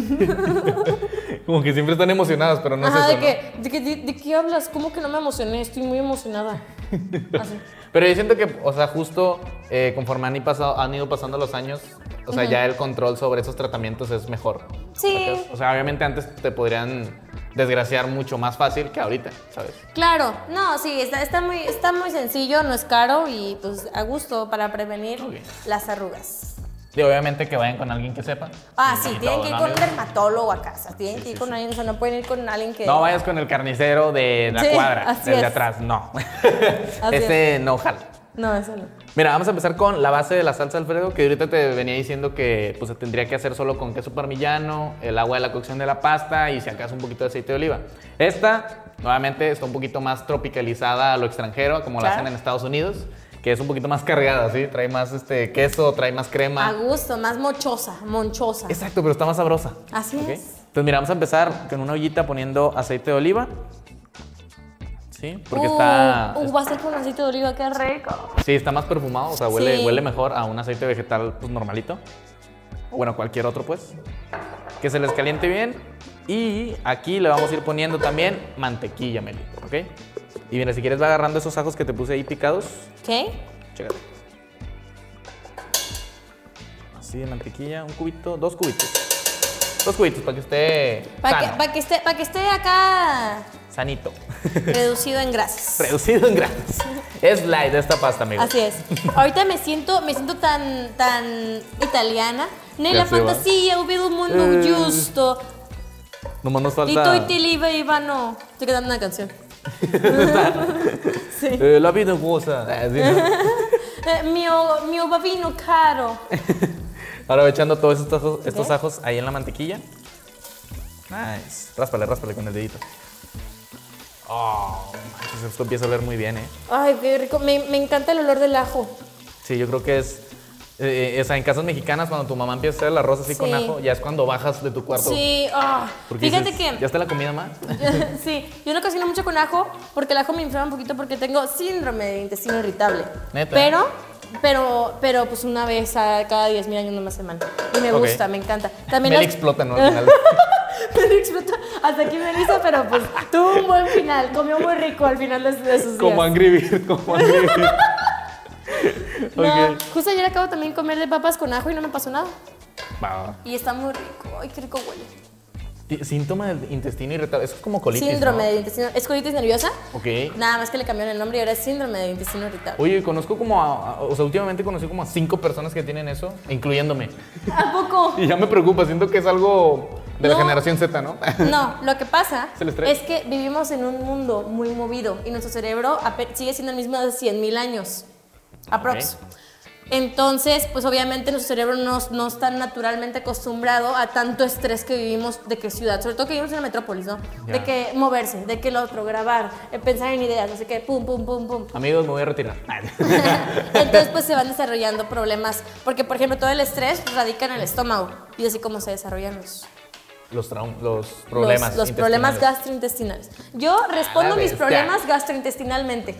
Como que siempre están emocionadas, pero no Ajá, es eso, ¿no? ¿de qué hablas? ¿Cómo que no me emocioné? Estoy muy emocionada. Así. Pero yo siento que, o sea, justo conforme han ido pasando los años, o sea, ya el control sobre esos tratamientos es mejor. Sí. ¿Sacas? O sea, obviamente antes te podrían desgraciar mucho más fácil que ahorita, ¿sabes? Claro, no, sí, está muy sencillo, no es caro y pues a gusto para prevenir Ok. las arrugas. Y obviamente que vayan con alguien que sepa. Ah, sí, Y tienen todo, que ir ¿no, con un amigo? dermatólogo a casa, tienen que ir con alguien, o sea, no pueden ir con alguien que... No vayas con el carnicero de la Sí, cuadra, así desde es. atrás, no. Así Ese no jala. No, eso no. Mira, vamos a empezar con la base de la salsa Alfredo, que ahorita te venía diciendo que pues, se tendría que hacer solo con queso parmillano, el agua de la cocción de la pasta y si acaso un poquito de aceite de oliva. Esta, nuevamente, está un poquito más tropicalizada a lo extranjero, como la Claro. hacen en Estados Unidos, que es un poquito más cargada, ¿sí? Trae más queso, trae más A crema. gusto, más monchosa. Exacto, pero está más sabrosa. Así ¿Ok? es. Entonces, mira, vamos a empezar con una ollita poniendo aceite de oliva. ¿Sí? Porque está... va a ser con aceite de oliva, qué rico. Sí, está más perfumado, o sea, huele, Sí. huele mejor a un aceite vegetal pues, normalito. O bueno, cualquier otro, pues. Que se les caliente bien. Y aquí le vamos a ir poniendo también mantequilla, Meli, ¿ok? Y mira, si quieres va agarrando esos ajos que te puse ahí picados. ¿Qué? Chécate. Así de mantequilla, un cubito, 2 cubitos. 2 cubitos para que esté sano, Para que esté acá sanito. reducido en grasas. Reducido en grasas. Es light esta pasta, amigo. Así es. Ahorita me siento tan italiana. Nella Ya se va. fantasia, ho vedo un mondo giusto. Nomás nos falta... Lito y Tilibe Ivano. Estoy cantando una canción. Sí. La vida es goza. Sí, ¿no? Mio bambino caro. Ahora voy echando todos estos ajos ahí en la mantequilla. Nice. Ráspale con el dedito. Oh, manches, esto empieza a oler muy bien, ¿eh? Ay, qué rico. Me encanta el olor del ajo. Sí, yo creo que es... o sea, en casas mexicanas, cuando tu mamá empieza a hacer el arroz así con ajo, ya es cuando bajas de tu cuarto. Sí, Porque fíjate dices, que... ¿ya está la comida más? Sí, yo no cocino mucho con ajo porque el ajo me inflama un poquito porque tengo síndrome de intestino irritable. ¿Neta? Pero pues una vez a cada 10.000 años no me hace mal. Y me gusta, me encanta. También Meli explota, ¿no? Al final. Meli explota. Hasta aquí me hizo, pero pues tuvo un buen final. Comió muy rico al final de sus días. Como Angry Bird, como Angry Bird. No, justo ayer acabo también de comer de papas con ajo y no me pasó nada. Va. Y está muy rico. Ay, qué rico huele. Síntoma del intestino irritable. Eso es como colitis, Síndrome ¿no? de intestino. ¿Es colitis nerviosa? Ok. Nada más que le cambiaron el nombre y ahora es síndrome de intestino irritable. Oye, conozco como o sea, últimamente conocí como a 5 personas que tienen eso, incluyéndome. ¿A poco? Y ya me preocupa, siento que es algo de la generación Z, ¿no? No, lo que pasa ¿Es el estrés? es que vivimos en un mundo muy movido y nuestro cerebro sigue siendo el mismo de 100.000 años. Aprox. Ok. Entonces, pues obviamente nuestro cerebro no está naturalmente acostumbrado a tanto estrés que vivimos de que ciudad, sobre todo que vivimos en la metrópolis, ¿no? Ya. De que moverse, de que lo otro, grabar, pensar en ideas, no sé qué, pum, pum, pum, pum. Amigos, me voy a retirar. Entonces, pues se van desarrollando problemas, porque por ejemplo todo el estrés radica en el estómago y así como se desarrollan los problemas los problemas intestinales. gastrointestinales. Yo respondo mis bestia. problemas gastrointestinalmente.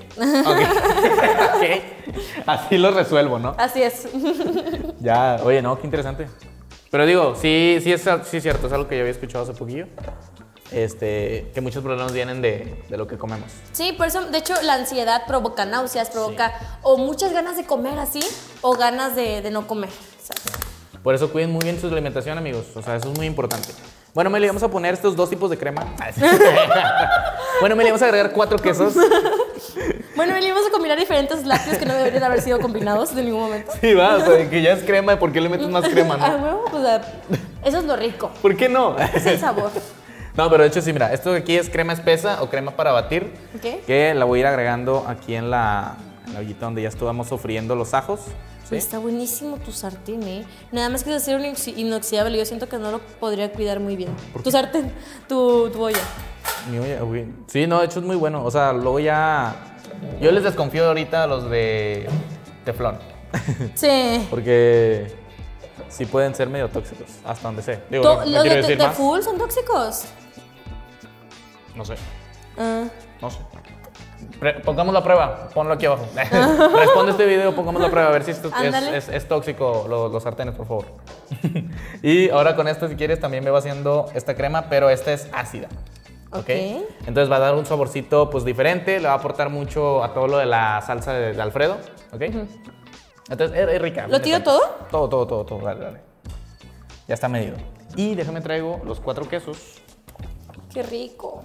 Ok. Así lo resuelvo, ¿no? Así es. Ya, oye, no, qué interesante. Pero digo, sí es cierto, es algo que yo había escuchado hace poquillo. Que muchos problemas vienen de lo que comemos. Sí, por eso, de hecho, la ansiedad provoca náuseas, provoca o muchas ganas de comer así o ganas de no comer. ¿Sabes? Por eso cuiden muy bien su alimentación, amigos. O sea, eso es muy importante. Bueno, Meli, vamos a poner estos 2 tipos de crema. Bueno, Meli, vamos a agregar 4 quesos. Bueno, venimos a combinar diferentes lácteos que no deberían haber sido combinados en ningún momento. Sí, va, o sea, que ya es crema, ¿por qué le metes más crema, Ah, no? huevo, pues eso es lo rico. ¿Por qué no? Es el sabor. No, pero de hecho sí, mira, esto de aquí es crema espesa o crema para batir. Ok. Que la voy a ir agregando aquí en la ollita donde ya estuvimos sofriendo los ajos. ¿sí? Está buenísimo tu sartén, ¿eh? Nada más que hacer un inoxidable. Yo siento que no lo podría cuidar muy bien. Tu sartén, tu olla. Mi olla, ok. Sí, no, de hecho es muy bueno. O sea, luego ya... Yo les desconfío ahorita a los de teflón. Sí. Porque sí pueden ser medio tóxicos, hasta donde sé. Digo, no Los quiero de decir más. full son tóxicos. No sé, Ah. no sé. Pongamos la prueba, ponlo aquí abajo. Responde este video, pongamos la prueba, a ver si esto Ándale. es tóxico los sartenes, por favor. Y ahora con esto, si quieres, también me va haciendo esta crema, pero esta es ácida. ¿Ok? Entonces va a dar un saborcito pues diferente, le va a aportar mucho a todo lo de la salsa de Alfredo. ¿Ok? Entonces es rica. ¿Lo tiro todo? Todo. Dale. Ya está medido. Y déjame traigo los 4 quesos, Qué rico.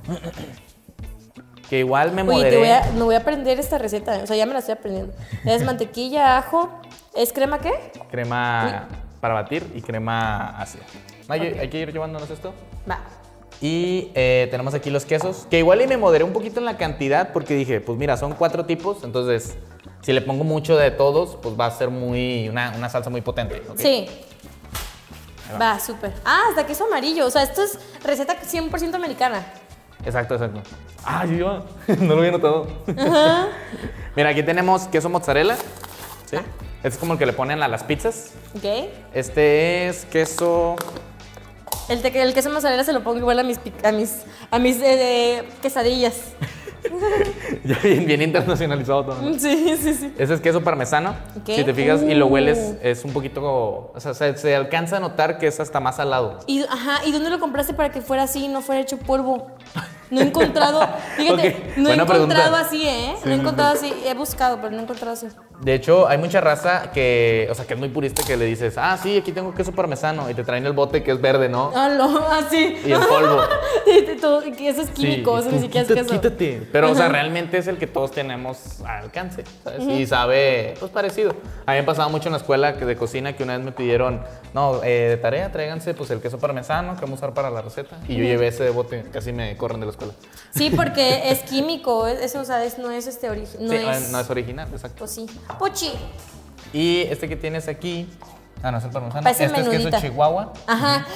que igual me Oye, moderé. me voy a aprender esta receta. O sea, ya me la estoy aprendiendo. Es mantequilla, ajo. ¿Es crema qué? Crema para batir y crema ácida. Hay que ir llevándonos esto. Va. Y tenemos aquí los quesos, que igual y me moderé un poquito en la cantidad porque dije, pues mira, son 4 tipos, entonces si le pongo mucho de todos, pues va a ser una salsa muy potente. ¿ok? Sí. Va, súper. Ah, hasta queso amarillo. O sea, esto es receta 100% americana. Exacto. Ah, sí, va. No lo había notado. Mira, aquí tenemos queso mozzarella. ¿Sí? Este es como el que le ponen a las pizzas. ¿Ok? Este es queso... El queso mozzarella se lo pongo igual a mis quesadillas. Ya bien internacionalizado todo, ¿no? Sí. Ese es queso parmesano. Ok. Si te fijas y lo hueles, es un poquito... O sea, se alcanza a notar que es hasta más salado. ¿Y dónde lo compraste para que fuera así y no fuera hecho polvo? No he encontrado, fíjate, Ok, no he buena encontrado pregunta. así, ¿eh? Sí, No he sí, encontrado así, he buscado, pero no he encontrado así. De hecho, hay mucha raza que, o sea, que es muy purista que le dices, ah, sí, aquí tengo queso parmesano. Y te traen el bote que es verde, ¿no? Ah, no, así. Y el polvo. Que eso es químico, Sí, eso ni siquiera es queso. Quítate. Pero, o sea, realmente es el que todos tenemos al alcance, ¿sabes? Y sabe, pues, parecido. A mí me pasaba mucho en la escuela de cocina que una vez me pidieron, no, de tarea, tráiganse, pues, el queso parmesano que vamos a usar para la receta. Y yo llevé ese bote, casi me corren de la escuela. Sí, porque es químico, eso, o sea, no es No es original, exacto. Pues sí. Pochi. Y este que tienes aquí, no es el parmesano. Parece Este es queso menudita. Chihuahua. Ajá.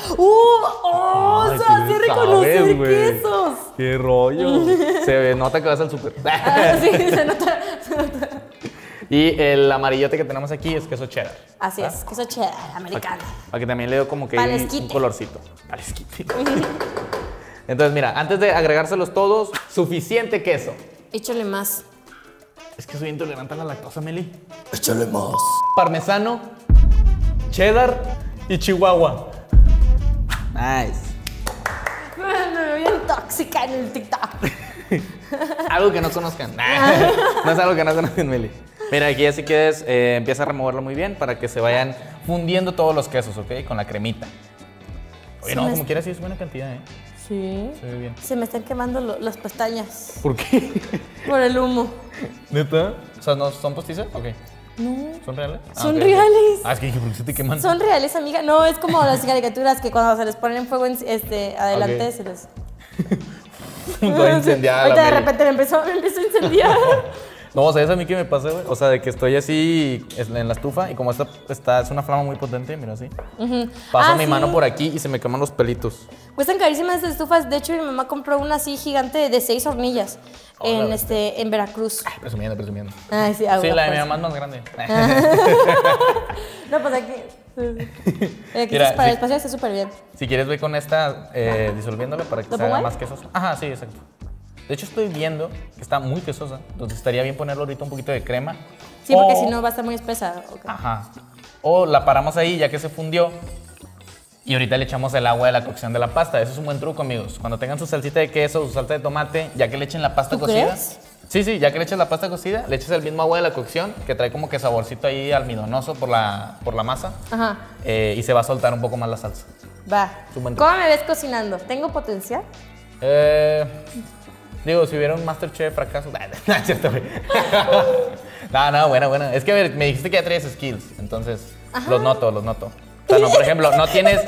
O sea, sí reconocer quesos. ¡Qué rollo! Se nota que vas al súper. Sí, se nota. Y el amarillote que tenemos aquí es queso cheddar. Así es, queso cheddar americano. Para que también le dé como que Para el un esquite. colorcito. Para el esquite. Entonces, mira, antes de agregárselos todos, suficiente queso. Échale más. Es que soy intolerante a la lactosa, Meli. Échale más. Parmesano, cheddar y chihuahua. Nice. Me veo bien tóxica en el TikTok. Algo que no conozcan. No es algo que no conozcan, Meli. Mira, aquí ya si quieres, empieza a removerlo muy bien para que se vayan fundiendo todos los quesos, ¿ok? Con la cremita. Oye, no, como quieras, sí es buena cantidad, ¿eh? Sí. Se ve bien. Se me están quemando las pestañas ¿Por qué? por el humo. ¿Neta? O sea, ¿no son postizas? Ok. No. ¿Son reales? Son ok, reales. ok. Ah, es que dije, ¿por qué se te queman? Son reales, amiga. No, es como las caricaturas que cuando se les ponen fuego adelante Ok. se les... Toda incendiada Ahorita la de Meli. repente me empezó a incendiar. No, ¿sabes a mí qué me pasa, güey? O sea, de que estoy así en la estufa y como esta es una flama muy potente, mira así. Paso mi sí. mano por aquí y se me queman los pelitos. Cuestan carísimas estas estufas. De hecho, mi mamá compró una así gigante de 6 hornillas en Veracruz. Presumiendo, presumiendo. Ay, sí, Sí, la de mi pues. mamá es más grande. No, pues aquí. Aquí Mira, para sí. el espacio está súper bien. Si quieres, ve con esta disolviéndola para que ¿Lo se haga pongo ahí? más quesosa. Ajá, sí, exacto. De hecho, estoy viendo que está muy quesosa. Entonces, estaría bien ponerle ahorita un poquito de crema. Sí, porque O- si no va a estar muy espesa. Ok. Ajá. O la paramos ahí ya que se fundió. Y ahorita le echamos el agua de la cocción de la pasta. Eso es un buen truco, amigos. Cuando tengan su salsita de queso, su salsa de tomate, ya que le echen la pasta ¿Tú cocida. crees? Sí, ya que le eches la pasta cocida, le eches el mismo agua de la cocción, que trae como que saborcito ahí almidonoso por la masa. Ajá. Y se va a soltar un poco más la salsa. Va. Es un buen truco. ¿Cómo me ves cocinando? ¿Tengo potencial? Digo, si hubiera un Masterchef fracaso. No, es cierto, güey. No, buena. Es que a ver, me dijiste que ya traes skills, entonces los noto. O sea, no, por ejemplo, no tienes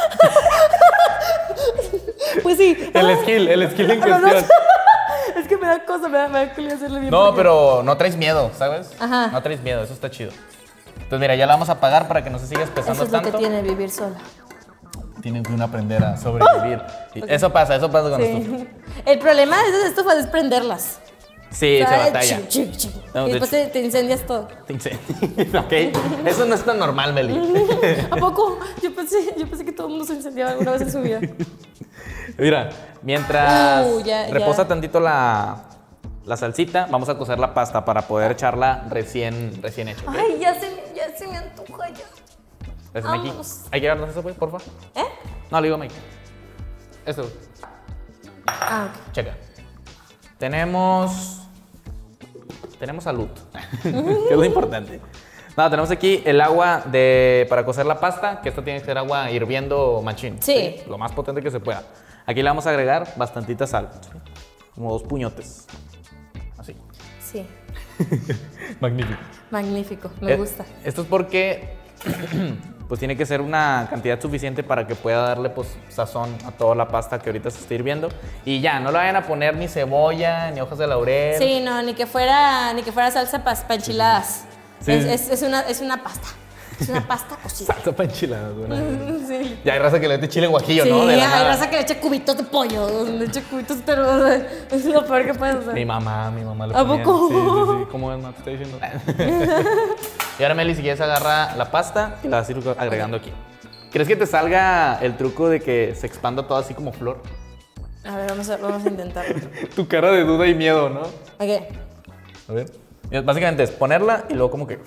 Pues sí. el skill en No, no. cuestión. Es que me da cosa, me da culo hacerlo bien. No, porque- pero no traes miedo, ¿sabes? Ajá. No traes miedo, eso está chido. Entonces, mira, ya la vamos a apagar para que no se siga espesando Eso es lo tanto. que tiene vivir sola. Tienen que uno aprender a sobrevivir. Y eso pasa con estufa. Sí. El problema de esas estufas es prenderlas. Sí, O se sea, batalla. No, y de después te incendias todo. Ok, eso no es tan normal, Meli. ¿A poco? Yo pensé que todo el mundo se incendiaba alguna vez en su vida. Mira, mientras Ya. reposa tantito la salsita, vamos a cocer la pasta para poder echarla recién hecha. ¿ok? Ay, ya se me antoja ya. Pásame aquí. Vamos. ¿Hay que darnos eso, pues, por favor? ¿Eh? No, le digo a Mike. Esto. Ah, ok. Checa. Tenemos salud, que es lo importante. No, tenemos aquí el agua para cocer la pasta, que esto tiene que ser agua hirviendo machín. Sí. Lo más potente que se pueda. Aquí le vamos a agregar bastantita sal, ¿sí? Como 2 puñotes. Así. Sí. Magnífico. Magnífico. Me gusta. Esto es porque pues tiene que ser una cantidad suficiente para que pueda darle pues sazón a toda la pasta que ahorita se está hirviendo. Y ya, no le vayan a poner ni cebolla, ni hojas de laurel. Sí, no, ni que fuera salsa para enchiladas. Sí. Es una pasta. Es una pasta cocida. Salsa para enchiladas, güey. Sí. Ya hay raza que le mete chile guajillo, Sí, ¿no? De la hay nada. raza que le echa cubitos de pollo, le echa cubitos, pero o sea, es lo peor que puedes hacer. Mi mamá le ¿A ponía. poco? Sí. ¿Cómo es, ma? Te estoy diciendo. Y ahora, Meli, si quieres agarra la pasta y la vas a ir agregando aquí. ¿Crees que te salga el truco de que se expanda todo así como flor? A ver, vamos a intentarlo. Tu cara de duda y miedo, ¿no? Ok. A ver. Mira, básicamente es ponerla y luego como que...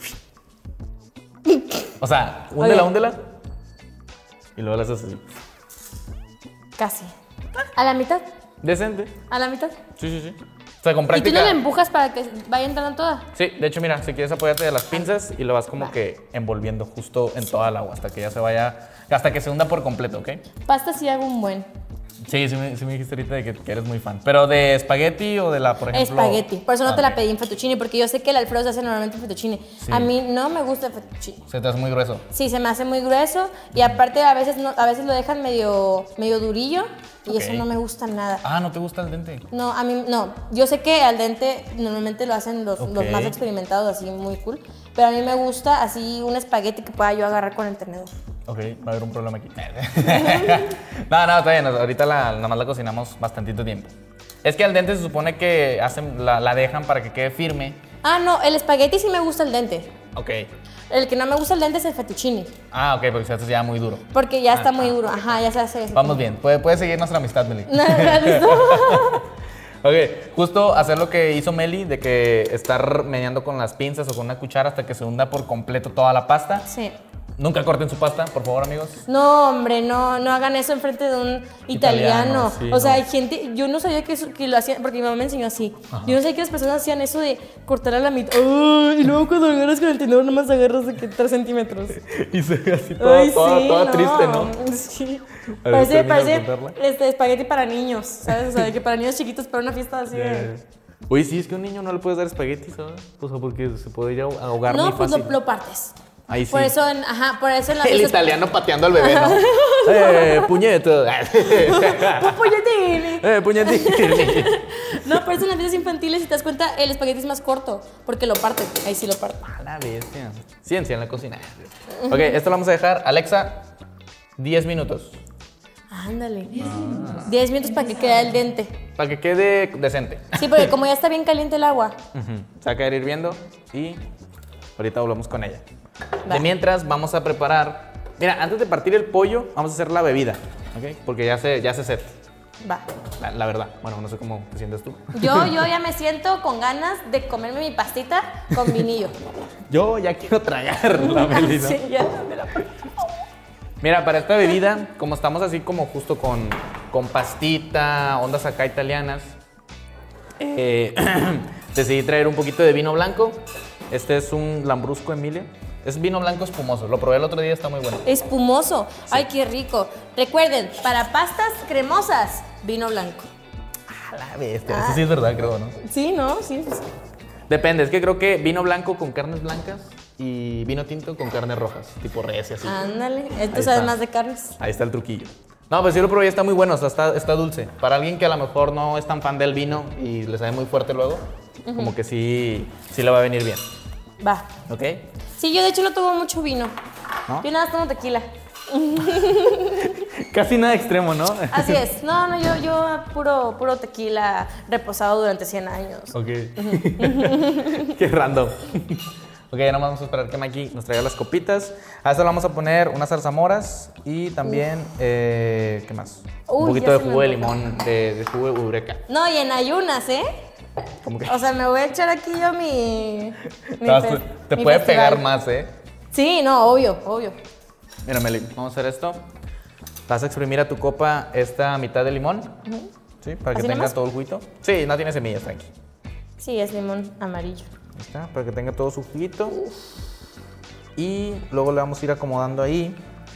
O sea, húndela. Y luego la haces así. Casi. ¿A la mitad? Decente. ¿A la mitad? Sí. sea, con ¿Y tú práctica... no la empujas para que vaya entrando toda? Sí, de hecho, mira, si quieres apóyate de las pinzas y lo vas como que envolviendo justo en toda el agua hasta que ya se vaya, hasta que se hunda por completo, ¿ok? Pasta sí hago un buen. Sí me dijiste ahorita de que eres muy fan. ¿Pero de espagueti o de la, por ejemplo? Espagueti. Por eso no te ok. la pedí en fettuccine, porque yo sé que el Alfredo se hace normalmente en fettuccine. Sí. A mí no me gusta el fettuccine. Se te hace muy grueso. Sí, se me hace muy grueso y aparte a veces lo dejan medio durillo y Ok. eso no me gusta nada. Ah, ¿no te gusta el dente? No, a mí no. Yo sé que al dente normalmente lo hacen los Ok. más experimentados, así muy cool. Pero a mí me gusta así un espagueti que pueda yo agarrar con el tenedor. Ok, va a haber un problema aquí. No, está bien. Ahorita nada más la cocinamos bastantito tiempo. Es que al dente se supone que la dejan para que quede firme. Ah, no, el espagueti sí me gusta el dente. Ok. El que no me gusta el dente es el fettuccine. Ah, ok, porque se hace ya muy duro. Porque ya está muy duro. Ajá, ya se hace eso. Vamos bien. Puedes seguir nuestra amistad, Meli. ¿Listo? Ok, justo hacer lo que hizo Meli, de que estar meneando con las pinzas o con una cuchara hasta que se hunda por completo toda la pasta. Sí. Nunca corten su pasta, por favor, amigos. No, hombre, no hagan eso enfrente de un italiano. Sí, o sea, no. hay gente, yo no sabía que lo hacían, porque mi mamá me enseñó así. Yo no sabía que las personas hacían eso de cortar a la mitad. ¡Ay! Y luego cuando agarras con el tenedor, nomás agarras de que 3 centímetros. Y se ve así Ay, toda sí, triste, ¿no? Sí. A ver, termina de Parece contarla. espagueti para niños, ¿sabes? O sea, que para niños chiquitos, para una fiesta así de... Oye, sí, es que a un niño no le puedes dar espagueti, ¿sabes? O sea, porque se puede ir a ahogar muy No, pues fácil. lo partes. Ahí sí. Por eso en las El fiestas... italiano pateando al bebé, ¿no? Puñeto. ¡Puñetín! Puñetín. No, pero eso en las fiestas infantiles, si te das cuenta, el espagueti es más corto, porque lo parten. Ahí sí lo parten. A la bestia. Ciencia en la cocina. Ok, esto lo vamos a dejar. Alexa, 10 minutos. Ándale. 10 minutos para que quede el dente. Para que quede decente. Sí, porque como ya está bien caliente el agua. Se va a caer hirviendo y ahorita volvemos con ella. Va. De mientras, vamos a preparar... Mira, antes de partir el pollo, vamos a hacer la bebida, ¿ok? Porque ya se set. Va. La verdad. Bueno, no sé cómo te sientes tú. Yo ya me siento con ganas de comerme mi pastita con vinillo. Yo ya quiero tragar la Melina. Sí, ya me la Mira, para esta bebida, como estamos así como justo con pastita, ondas acá italianas, decidí traer un poquito de vino blanco. Este es un Lambrusco Emilia. Es vino blanco espumoso. Lo probé el otro día, está muy bueno. Espumoso. Ay, qué rico. Recuerden, para pastas cremosas, vino blanco. A la bestia. Eso sí es verdad, creo, ¿no? Sí, ¿no? Sí. Pues. Depende, es que creo que vino blanco con carnes blancas y vino tinto con carnes rojas, tipo res y así. Ándale. Esto Ahí sabe está. más de carnes. Ahí está el truquillo. No, pues sí lo probé, está muy bueno, o sea, está dulce. Para alguien que a lo mejor no es tan fan del vino y le sabe muy fuerte luego, como que sí le va a venir bien. Va. ¿Ok? Sí, yo de hecho no tomo mucho vino. ¿No? Yo nada más tomo tequila. Casi nada extremo, ¿no? Así es. No, yo puro tequila reposado durante 100 años. Ok. Qué random. Ok, ya nomás vamos a esperar que Mikey nos traiga las copitas. A esto le vamos a poner unas zarzamoras y también, ¿qué más? Un Uy, poquito ya de se me jugo de antojó. limón, de jugo de eureka. No, y en ayunas, ¿eh? ¿Cómo que? O sea, me voy a echar aquí yo mi Te mi puede festival. pegar más, ¿eh? Sí, no, obvio. Mira, Meli, vamos a hacer esto. Vas a exprimir a tu copa esta mitad de limón, ¿sí? Para que ¿Así tenga nomás? todo el juguito. Sí, no tiene semillas, tranqui. Sí, es limón amarillo. Ahí está, para que tenga todo su juguito. Y luego le vamos a ir acomodando ahí.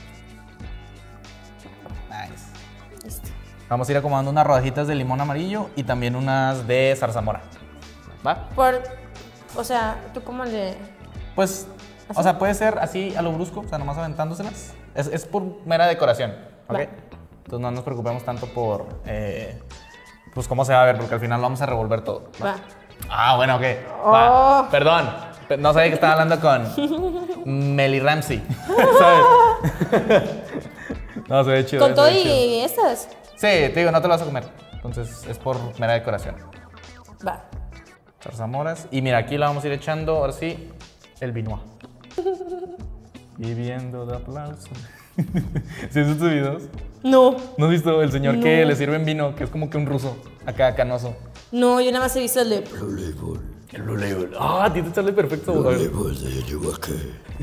Nice. Listo. Vamos a ir acomodando unas rodajitas de limón amarillo y también unas de zarzamora. ¿Va? O sea, ¿tú cómo le...? Pues, o sea, puede ser así a lo brusco, o sea, nomás aventándoselas. Es por mera decoración, ¿ok? Va. Entonces no nos preocupemos tanto por, pues, cómo se va a ver, porque al final lo vamos a revolver todo. Va. Ah, bueno, ok. Va. Oh. Perdón, no sabía que estaba hablando con Meli Ramsey, ¿sabes? No, se ve chido. Con se todo ve chido. y estas. Sí, te digo, no te lo vas a comer. Entonces es por mera decoración. Va. Zarzamoras. Y mira, aquí le vamos a ir echando, ahora sí, el vino. Viviendo de aplauso. ¿Sí has visto videos? No. ¿No has visto el señor que No. le sirven vino? Que es como que un ruso, acá canoso. No, yo nada más he visto el de... Blue Label. El Blue Label. Ah, a ti te sale perfecto. Blue A ver. Label de Yubaque.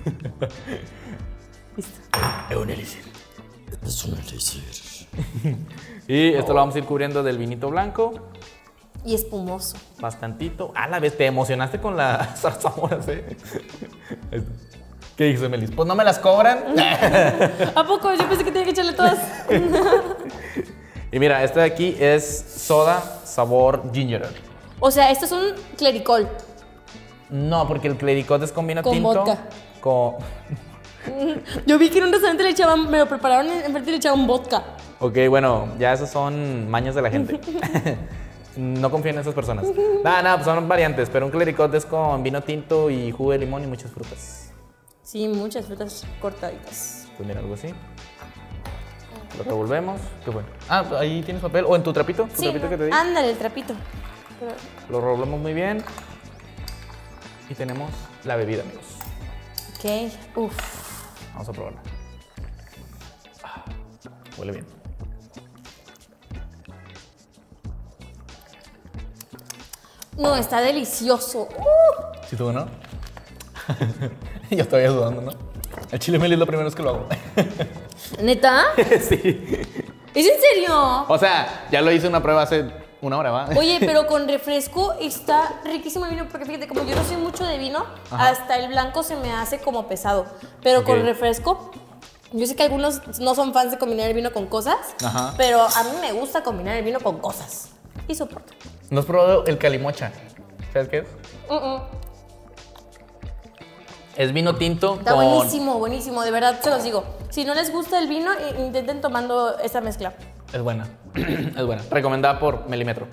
Listo. Es un elixir. Es un elixir. Y esto lo vamos a ir cubriendo del vinito blanco. Y espumoso. Bastantito. A la vez, te emocionaste con las zarzamoras, ¿Qué dices, Melis? Pues no me las cobran. ¿A poco? Yo pensé que tenía que echarle todas. Y mira, este de aquí es soda sabor ginger ale. O sea, esto es un clericol. No, porque el clericot es con vino Con tinto. vodka. Con... Yo vi que en un restaurante le echaban, me lo prepararon enfrente y le echaban vodka. Ok, bueno, ya esos son mañas de la gente. No confío en esas personas. Nada, pues son variantes, pero un clericot es con vino tinto y jugo de limón y muchas frutas. Sí, muchas frutas cortaditas. Pues mira, algo así. Lo revolvemos. ¿Qué fue? Ah, ahí tienes papel. ¿O en tu trapito? ¿Tu Sí, trapito que te di? ándale, el trapito. Lo revolvemos muy bien. Y tenemos la bebida, amigos. Ok, uff. Vamos a probarla. Huele bien. No, está delicioso. ¿Sí tú, no? Yo todavía dudando, ¿no? El chile meli es la primera vez que lo hago. ¿Neta? Sí. ¿Es en serio? O sea, ya lo hice una prueba hace una hora, ¿va? Oye, pero con refresco está riquísimo el vino, porque fíjate, como yo no soy mucho de vino, Ajá. hasta el blanco se me hace como pesado. Pero Ok. con refresco, yo sé que algunos no son fans de combinar el vino con cosas, Ajá. pero a mí me gusta combinar el vino con cosas. Y soporto. ¿No has probado el calimocha? ¿Sabes qué es? Es vino tinto Está con... buenísimo, buenísimo, de verdad se los digo. Si no les gusta el vino, intenten tomando esa mezcla. Es buena. Es buena. Recomendada por Melímetro.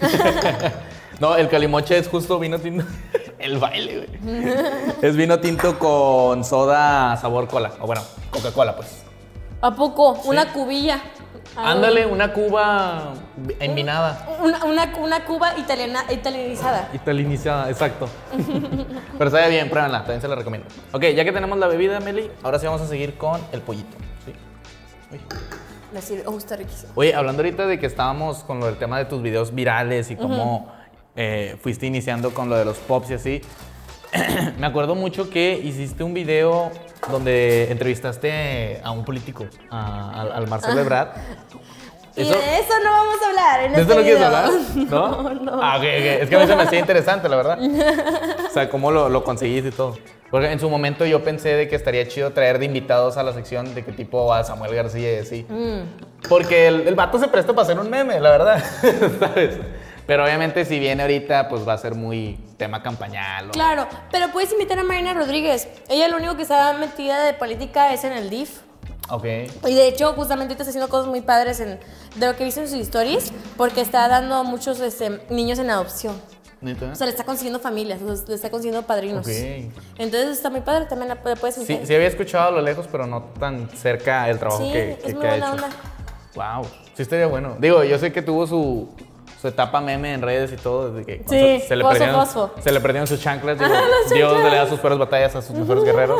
No, el calimoche es justo vino tinto. El baile, güey. Es vino tinto con soda sabor cola. O bueno, Coca-Cola, pues. ¿A poco? Una cubilla. Ándale, una cuba envinada. Una cuba italianizada. Italianizada, exacto. Pero sabe bien, pruébenla, también se la recomiendo. Ok, ya que tenemos la bebida, Meli, ahora sí vamos a seguir con el pollito. ¿Sí? Uy. Me sirve. Oh, está riquísimo. Oye, hablando ahorita de que estábamos con lo del tema de tus videos virales y cómo fuiste iniciando con lo de los pops y así, me acuerdo mucho que hiciste un video donde entrevistaste a un político, al Marcelo Ebrard. Y de eso no vamos a hablar en ¿De este esto no quieres video. hablar? ¿No? No. Ah, ok. Es que a mí se me hacía interesante, la verdad. O sea, cómo lo conseguiste y todo. Porque en su momento yo pensé de que estaría chido traer de invitados a la sección de qué tipo a Samuel García y así. Porque el vato se presta para hacer un meme, la verdad. ¿Sabes? Pero obviamente si viene ahorita, pues va a ser muy tema campañal. Claro, pero puedes invitar a Marina Rodríguez. Ella lo único que está metida de política es en el DIF. Ok. Y de hecho, justamente ahorita está haciendo cosas muy padres de lo que he visto en sus stories, porque está dando muchos niños en adopción. ¿Neta? O sea, le está consiguiendo familias, le está consiguiendo padrinos. Ok. Entonces está muy padre, también la puedes invitar. Sí, sí había escuchado a lo lejos, pero no tan cerca el trabajo Sí, que es muy ha buena hecho. onda. Wow, sí estaría bueno. Digo, yo sé que tuvo su etapa meme en redes y todo, desde que Sí, cuando se le perdieron sus chanclas. Digo, las Dios chanclas. le da sus peores batallas a sus mejores guerreros.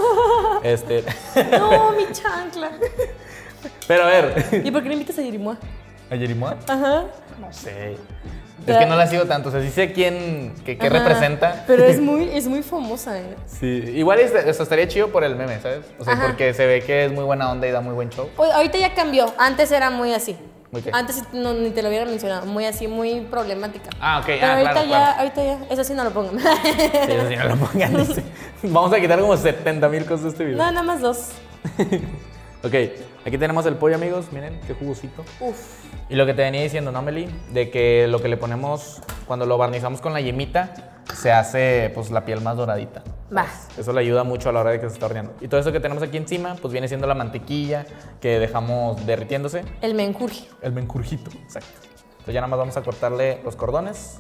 No, mi chancla. Pero a ver. ¿Y por qué no invitas a Yerimoa? ¿A Yerimoa? Ajá. No sé. Es que no la sigo tanto, o sea, sí sé quién, qué representa. Pero es muy famosa, ¿eh? Sí, igual eso estaría chido por el meme, ¿sabes? O sea, Ajá. porque se ve que es muy buena onda y da muy buen show. Pues, ahorita ya cambió, antes era muy así. ¿Muy qué? Antes ni te lo hubiera mencionado, muy así, muy problemática. Ah, ok, Pero ahorita claro, ya, claro. ahorita ya, eso sí no lo pongan. Sí, eso sí no lo pongan. Dice. Vamos a quitar como 70,000 cosas de este video. No, nada más 2. Ok, aquí tenemos el pollo, amigos. Miren, qué jugosito. Uf. Y lo que te venía diciendo, ¿no, Meli? De que lo que le ponemos cuando lo barnizamos con la yemita, se hace pues la piel más doradita. Va. Eso le ayuda mucho a la hora de que se está horneando. Y todo eso que tenemos aquí encima, pues viene siendo la mantequilla que dejamos derritiéndose. El menjurje. El menjurjito, exacto. Entonces ya nada más vamos a cortarle los cordones.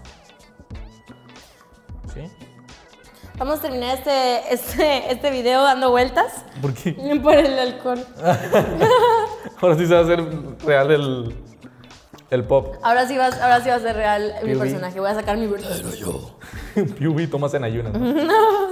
¿Sí? Vamos a terminar este video dando vueltas ¿Por qué? por el alcohol. Ahora sí se va a hacer real el pop. Ahora sí va a ser real mi Piubi. personaje. Voy a sacar mi verdadero. Pero yo. Piubi, tomas en ayunas, ¿no?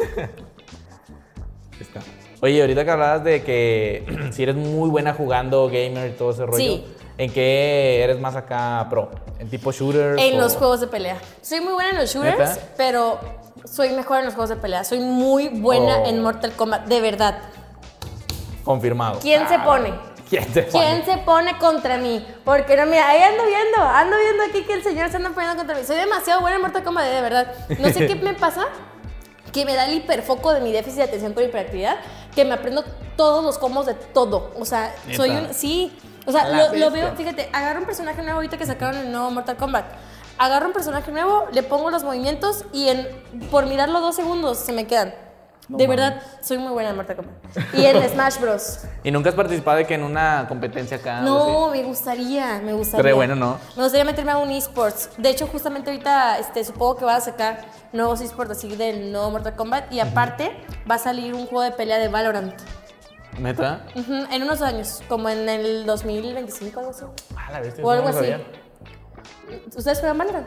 Está. Oye, ahorita que hablabas de que si eres muy buena jugando, gamer y todo ese rollo, Sí. ¿en qué eres más acá pro? ¿En tipo shooters? En o- los juegos de pelea. Soy muy buena en los shooters, ¿Neta? pero soy mejor en los juegos de pelea. Soy muy buena Oh. en Mortal Kombat, de verdad. Confirmado. ¿Quién se pone? ¿Quién se pone contra mí? Porque no, mira, ahí ando viendo aquí que el señor se anda poniendo contra mí. Soy demasiado buena en Mortal Kombat, de verdad. No sé qué me pasa, que me da el hiperfoco de mi déficit de atención por hiperactividad, que me aprendo todos los combos de todo. O sea, soy un... Sí, o sea, lo veo, fíjate, agarro un personaje nuevo ahorita que sacaron el nuevo Mortal Kombat. Agarro un personaje nuevo, le pongo los movimientos y por mirarlo 2 segundos se me quedan. No, de verdad, soy muy buena en Mortal Kombat. Y en Smash Bros. ¿Y nunca has participado de que en una competencia acá? No, me gustaría. Pero bueno, ¿no? Me gustaría meterme a un eSports. De hecho, justamente ahorita supongo que va a sacar nuevos eSports así del nuevo Mortal Kombat. Y aparte, va a salir un juego de pelea de Valorant. ¿Neta? En unos años, como en el 2025 algo así. Ah, la bestia, o algo así. ¿Ustedes juegan Valorant?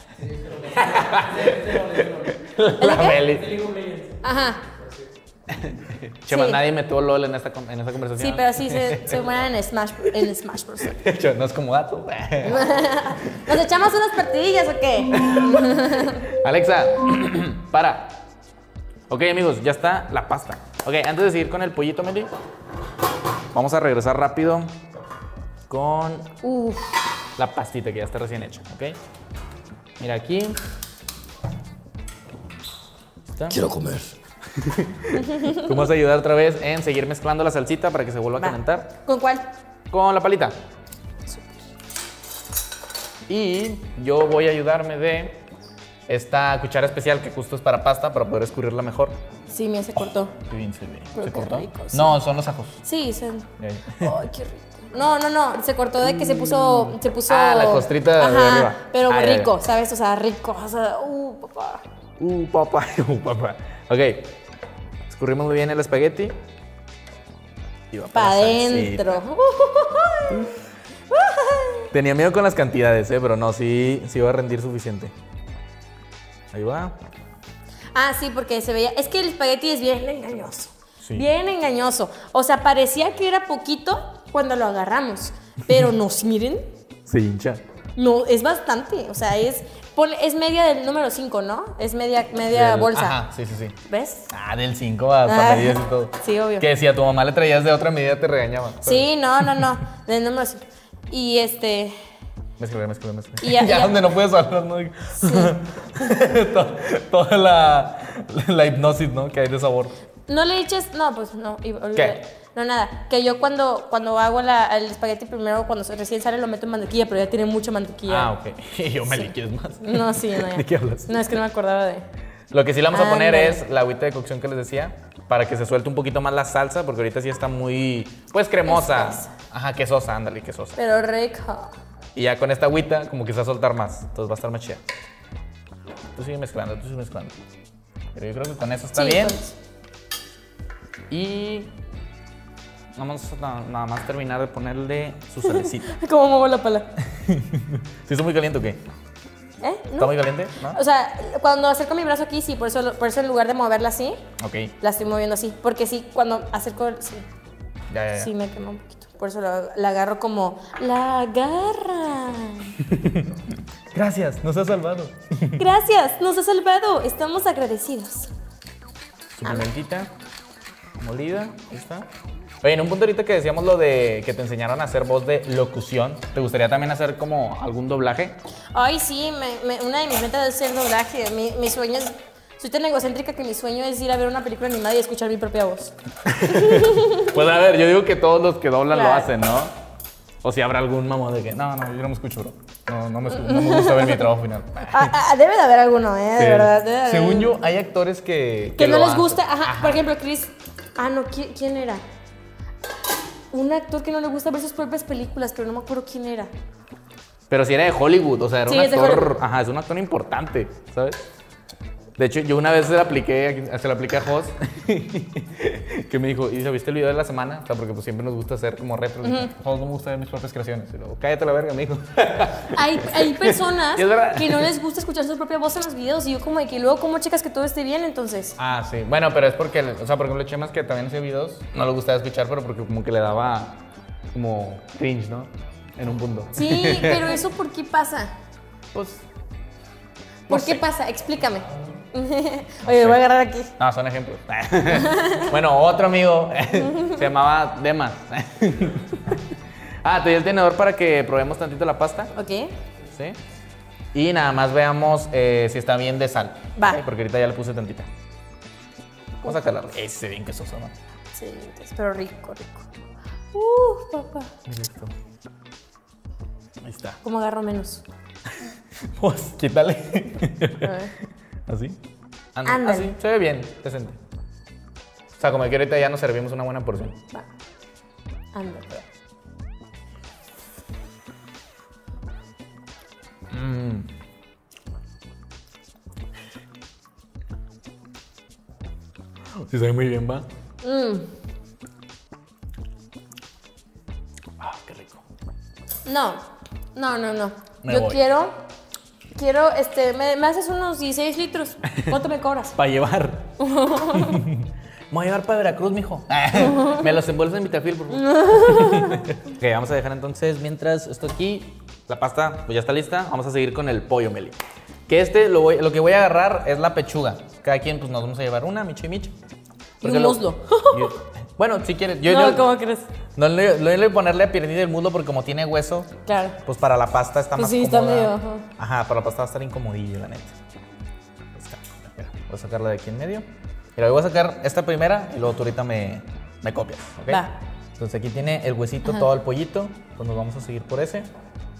La Meli. Ajá. Chema, Sí. nadie metió LOL en esta conversación. Sí, pero sí se mueran en Smash Bros. No es como gato. ¿Nos echamos unas partidillas o qué? Alexa, para. Ok, amigos, ya está la pasta. Ok, antes de seguir con el pollito, Meli, vamos a regresar rápido con la pastita que ya está recién hecha, ¿ok? Mira aquí. ¿Está? Quiero comer. Tú me vas a ayudar otra vez en seguir mezclando la salsita para que se vuelva a calentar. ¿Con cuál? Con la palita. Y yo voy a ayudarme de esta cuchara especial que justo es para pasta, para poder escurrirla mejor. Sí, mira, se cortó. Qué bien se ve. Pero ¿Se qué cortó? rico, sí. No, son los ajos. Sí, Ya, Ay, qué rico. No, se cortó de que se puso... Ah, la costrita de arriba. Pero Ah, rico, ya. ¿sabes? O sea, rico. O sea, papá. Papá. Ok. Escurrimos muy bien el espagueti. Y va Pa' la salsita. adentro. Tenía miedo con las cantidades, pero no, sí iba a rendir suficiente. Ahí va. Ah, sí, porque se veía... Es que el espagueti es bien engañoso. Sí. Bien engañoso. O sea, parecía que era poquito cuando lo agarramos. Pero no, miren. Se hincha. No, es bastante. O sea, es media del número 5, ¿no? Es media bolsa. Ajá, sí. ¿Ves? Ah, del 5 hasta medidas y todo. Sí, obvio. Que si a tu mamá le traías de otra medida te regañaba. Sí, no. Del número 5. Y Mezcla. Y ya- ya donde no puedes hablar, ¿no? Sí. Toda la hipnosis, ¿no? Que hay de sabor. No le eches. No, pues no. ¿Qué? No, nada. Que yo cuando hago el espagueti primero, cuando recién sale, lo meto en mantequilla, pero ya tiene mucha mantequilla. Ah, ok. Y yo me Sí. le quieres más. No, sí, no, ya. ¿De qué hablas? No, es que no me acordaba de. Lo que sí le vamos a poner Ándale. es la agüita de cocción que les decía, para que se suelte un poquito más la salsa, porque ahorita sí está muy, pues, cremosa. Espesa. Ajá, quesosa, ándale, quesosa. Pero rico. Y ya con esta agüita, como que se va a soltar más. Entonces va a estar más chida. Tú sigue mezclando. Pero yo creo que con eso está Sí, bien. pues. Y vamos a nada más terminar de ponerle su salecita. ¿Cómo muevo la pala? ¿Sí está muy caliente o qué? ¿Eh? ¿Está ¿No? muy caliente? ¿No? O sea, cuando acerco mi brazo aquí, sí, por eso en lugar de moverla así, Ok. la estoy moviendo así. Porque sí, cuando acerco, sí, Ya. sí me quema un poquito. Por eso la agarro como, la agarra. Gracias, nos has salvado. Gracias, nos ha salvado. Estamos agradecidos. Su pimentita molida, ahí está. Oye, en un punto ahorita que decíamos lo de que te enseñaron a hacer voz de locución, ¿te gustaría también hacer como algún doblaje? Ay, sí, una de mis metas es hacer doblaje. Mi sueño es... Soy tan egocéntrica que mi sueño es ir a ver una película animada y escuchar mi propia voz. Pues a ver, yo digo que todos los que doblan lo Claro. hacen, ¿no? O si habrá algún mamón de que, no, yo no me escucho, bro. No me gusta ver mi trabajo final. Debe de haber alguno, de Sí. verdad. Debe de haber Según alguno. yo, hay actores que Que no lo les hacen. gusta, ajá, por ejemplo, Chris. Ah, no, ¿quién era? Un actor que no le gusta ver sus propias películas, pero no me acuerdo quién era. Pero si era de Hollywood, o sea, era Sí, un es de actor, Hollywood. ajá, es un actor importante, ¿sabes? De hecho, yo una vez se la apliqué a Jos, que me dijo, ¿y se viste el video de la semana? O sea, porque pues siempre nos gusta hacer como retro. Jos, no me gusta ver mis propias creaciones. Y luego, cállate la verga, me dijo. Hay personas Y es verdad. que no les gusta escuchar su propia voz en los videos y yo como de que luego, ¿cómo checas que todo esté bien entonces? Ah, sí. Bueno, pero es porque, o sea, por ejemplo, Chemas que también hacía videos, no le gustaba escuchar, pero porque como que le daba como cringe, ¿no? En un punto. Sí, pero eso ¿por qué pasa? Pues, ¿Por no qué sé. pasa? Explícame. Oye, voy a agarrar aquí. No, son ejemplos. Bueno, otro amigo se llamaba Demas. Te di el tenedor para que probemos tantito la pasta. Ok. Sí. Y nada más veamos si está bien de sal. Va. ¿Okay? Porque ahorita ya le puse tantita. Vamos a calarlo. Ese bien quesoso, ¿no? Sí, pero rico, rico. Papá. Listo. Ahí está. ¿Cómo agarro menos? Pues quítale. A ver. ¿Así? Ándale. Así, se ve bien, decente. O sea, como que ahorita ya nos servimos una buena porción. Va. Ándale. Sí, sabe muy bien, ¿va? Qué rico. No. Me Yo voy. quiero, me haces unos 16 litros. ¿Cuánto me cobras? Para llevar. Me voy a llevar para Veracruz, mijo. Me los envuelves en Vitafil, por favor. Ok, vamos a dejar entonces, mientras esto aquí, la pasta pues ya está lista, vamos a seguir con el pollo, Meli. Que lo que voy a agarrar es la pechuga. Cada quien pues nos vamos a llevar una, micho y micho. Y un muslo. Bueno, si quieres. ¿Cómo crees? No le voy a ponerle a piernita el muslo porque como tiene hueso, Claro. pues para la pasta está Pues más sí, está cómoda. medio, Ajá, para la pasta va a estar incomodillo, la neta. Ahí está. Mira, voy a sacarla de aquí en medio. Mira, voy a sacar esta primera y luego tú ahorita me copias, ¿ok? Va. Entonces aquí tiene el huesito, todo el pollito. Pues nos vamos a seguir por ese.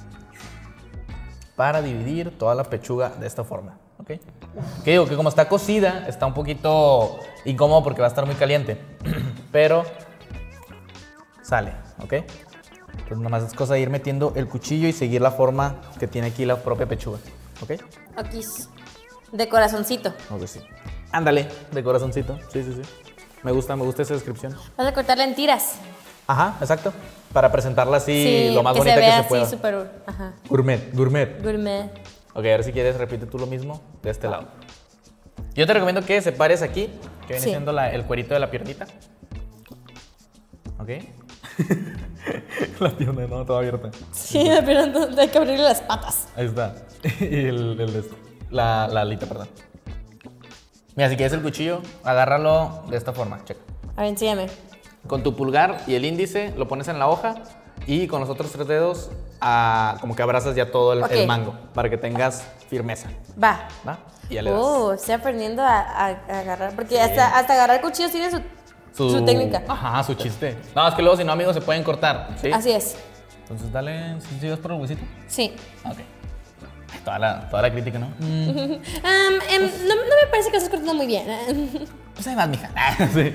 Para dividir toda la pechuga de esta forma, ¿ok? Que digo que como está cocida, está un poquito incómodo porque va a estar muy caliente. Pero sale, ¿ok? Entonces nomás es cosa de ir metiendo el cuchillo y seguir la forma que tiene aquí la propia pechuga, ¿ok? Aquí. De corazoncito. Ok, sí. Ándale, de corazoncito. Sí. Me gusta esa descripción. Vas a cortarla en tiras. Ajá, exacto. Para presentarla así Sí, lo más que bonita se que vea se así pueda. súper. Ajá. Gourmet. Gourmet. Ok, a ver si quieres, repite tú lo mismo de este lado. Yo te recomiendo que separes aquí, que viene Sí. siendo el cuerito de la piernita. ¿Ok? La pierna, no, toda abierta. Sí, pero entonces hay que abrirle las patas. Ahí está. Y la alita, perdón. Mira, si quieres el cuchillo, agárralo de esta forma, checa. A ver, enséñame. Con tu pulgar y el índice lo pones en la hoja y con los otros 3 dedos como que abrazas ya todo Ok. el mango para que tengas firmeza. Va. ¿Va? Y ya le das. Estoy aprendiendo a agarrar. Porque hasta agarrar cuchillos tiene su técnica. Ajá, su chiste. No, es que luego si no, amigos, se pueden cortar. ¿Sí? Así es. Entonces dale, si vas por el huesito. Sí. Ok. Toda la crítica, ¿no? No me parece que estás cortando muy bien. Pues ahí vas, mija. Sí.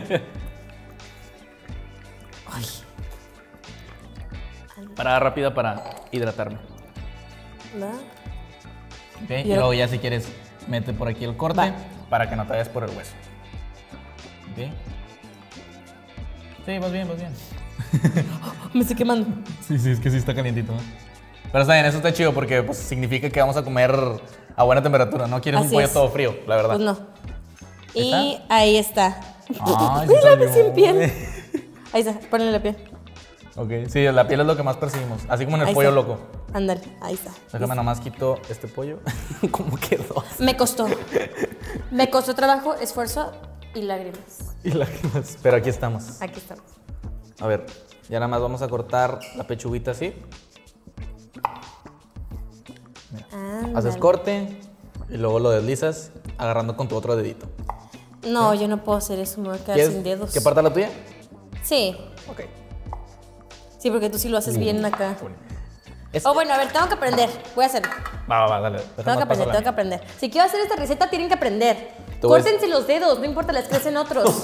Parada rápida para hidratarme. ¿Va? ¿Ok? Y luego ya si quieres, mete por aquí el corte Va. para que no te vayas por el hueso. ¿Ok? Sí, vas bien. Me estoy quemando. Sí, es que sí está calientito, ¿no? Pero está bien, eso está chido porque pues, significa que vamos a comer a buena temperatura. No quieres Así un pollo es. todo frío, la verdad. Pues no. Y ¿Está? ahí está. Ay, Uy, sí la salió. vi sin piel. Ahí está, ponle la piel. Ok, sí, la piel es lo que más percibimos. Así como en el Ahí pollo está. loco. Ándale, ahí está. Déjame nomás quito este pollo. ¿Cómo quedó? Me costó. Me costó trabajo, esfuerzo y lágrimas. Y lágrimas. Pero aquí estamos. Aquí estamos. A ver, ya nada más vamos a cortar la pechuguita así. Ándale. Haces corte y luego lo deslizas agarrando con tu otro dedito. No, yo no puedo hacer eso, me voy a quedar ¿Quieres sin dedos. que parta la tuya? Sí. Ok. Sí, porque tú sí lo haces bien acá. Es- Oh, bueno, a ver, tengo que aprender. Voy a hacerlo. Va, dale. Tengo que aprender. Si quiero hacer esta receta, tienen que aprender. Tú ves- Córtense los dedos, no importa, les crecen otros.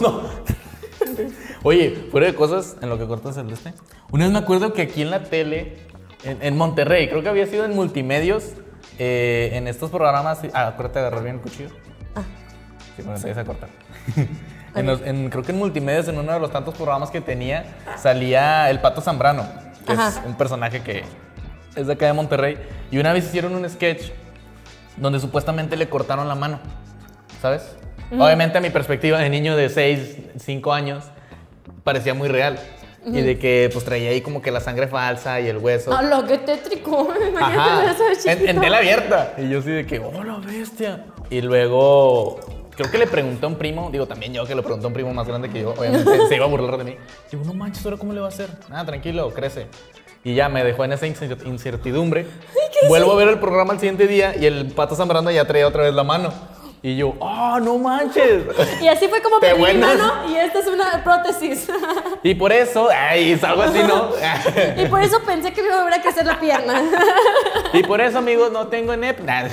Oye, fuera de cosas en lo que cortas el de este. Una vez me acuerdo que aquí en la tele, en Monterrey, creo que había sido en Multimedios, en estos programas. Acuérdate de agarrar bien el cuchillo. Sí, bueno, te vas a cortar. Creo que en Multimedios, en uno de los tantos programas que tenía, salía el Pato Zambrano, que Ajá. es un personaje que es de acá de Monterrey. Y una vez hicieron un sketch donde supuestamente le cortaron la mano, ¿sabes? Obviamente a mi perspectiva de niño de 6, 5 años, parecía muy real. Y de que pues traía ahí como que la sangre falsa y el hueso. Ah, lo que tétrico. Imagínate Ajá, ver eso de chiquito. en tela abierta. Y yo así de que, oh, la bestia. Y luego, creo que le pregunté a un primo, digo también yo que le pregunté a un primo más grande que yo, obviamente se iba a burlar de mí. Digo, no manches, ¿ahora cómo le va a hacer? Nada, tranquilo, crece. Y ya me dejó en esa incertidumbre. Vuelvo a ver el programa al siguiente día y el Pato Zambrano ya traía otra vez la mano. Y yo, ¡oh, no manches! Y así fue como perdí mi mano y esta es una prótesis. Y por eso, ay, salgo así, ¿no? Y por eso pensé que me iba a volver a crecer la pierna. Y por eso, amigos, no tengo NEP. No,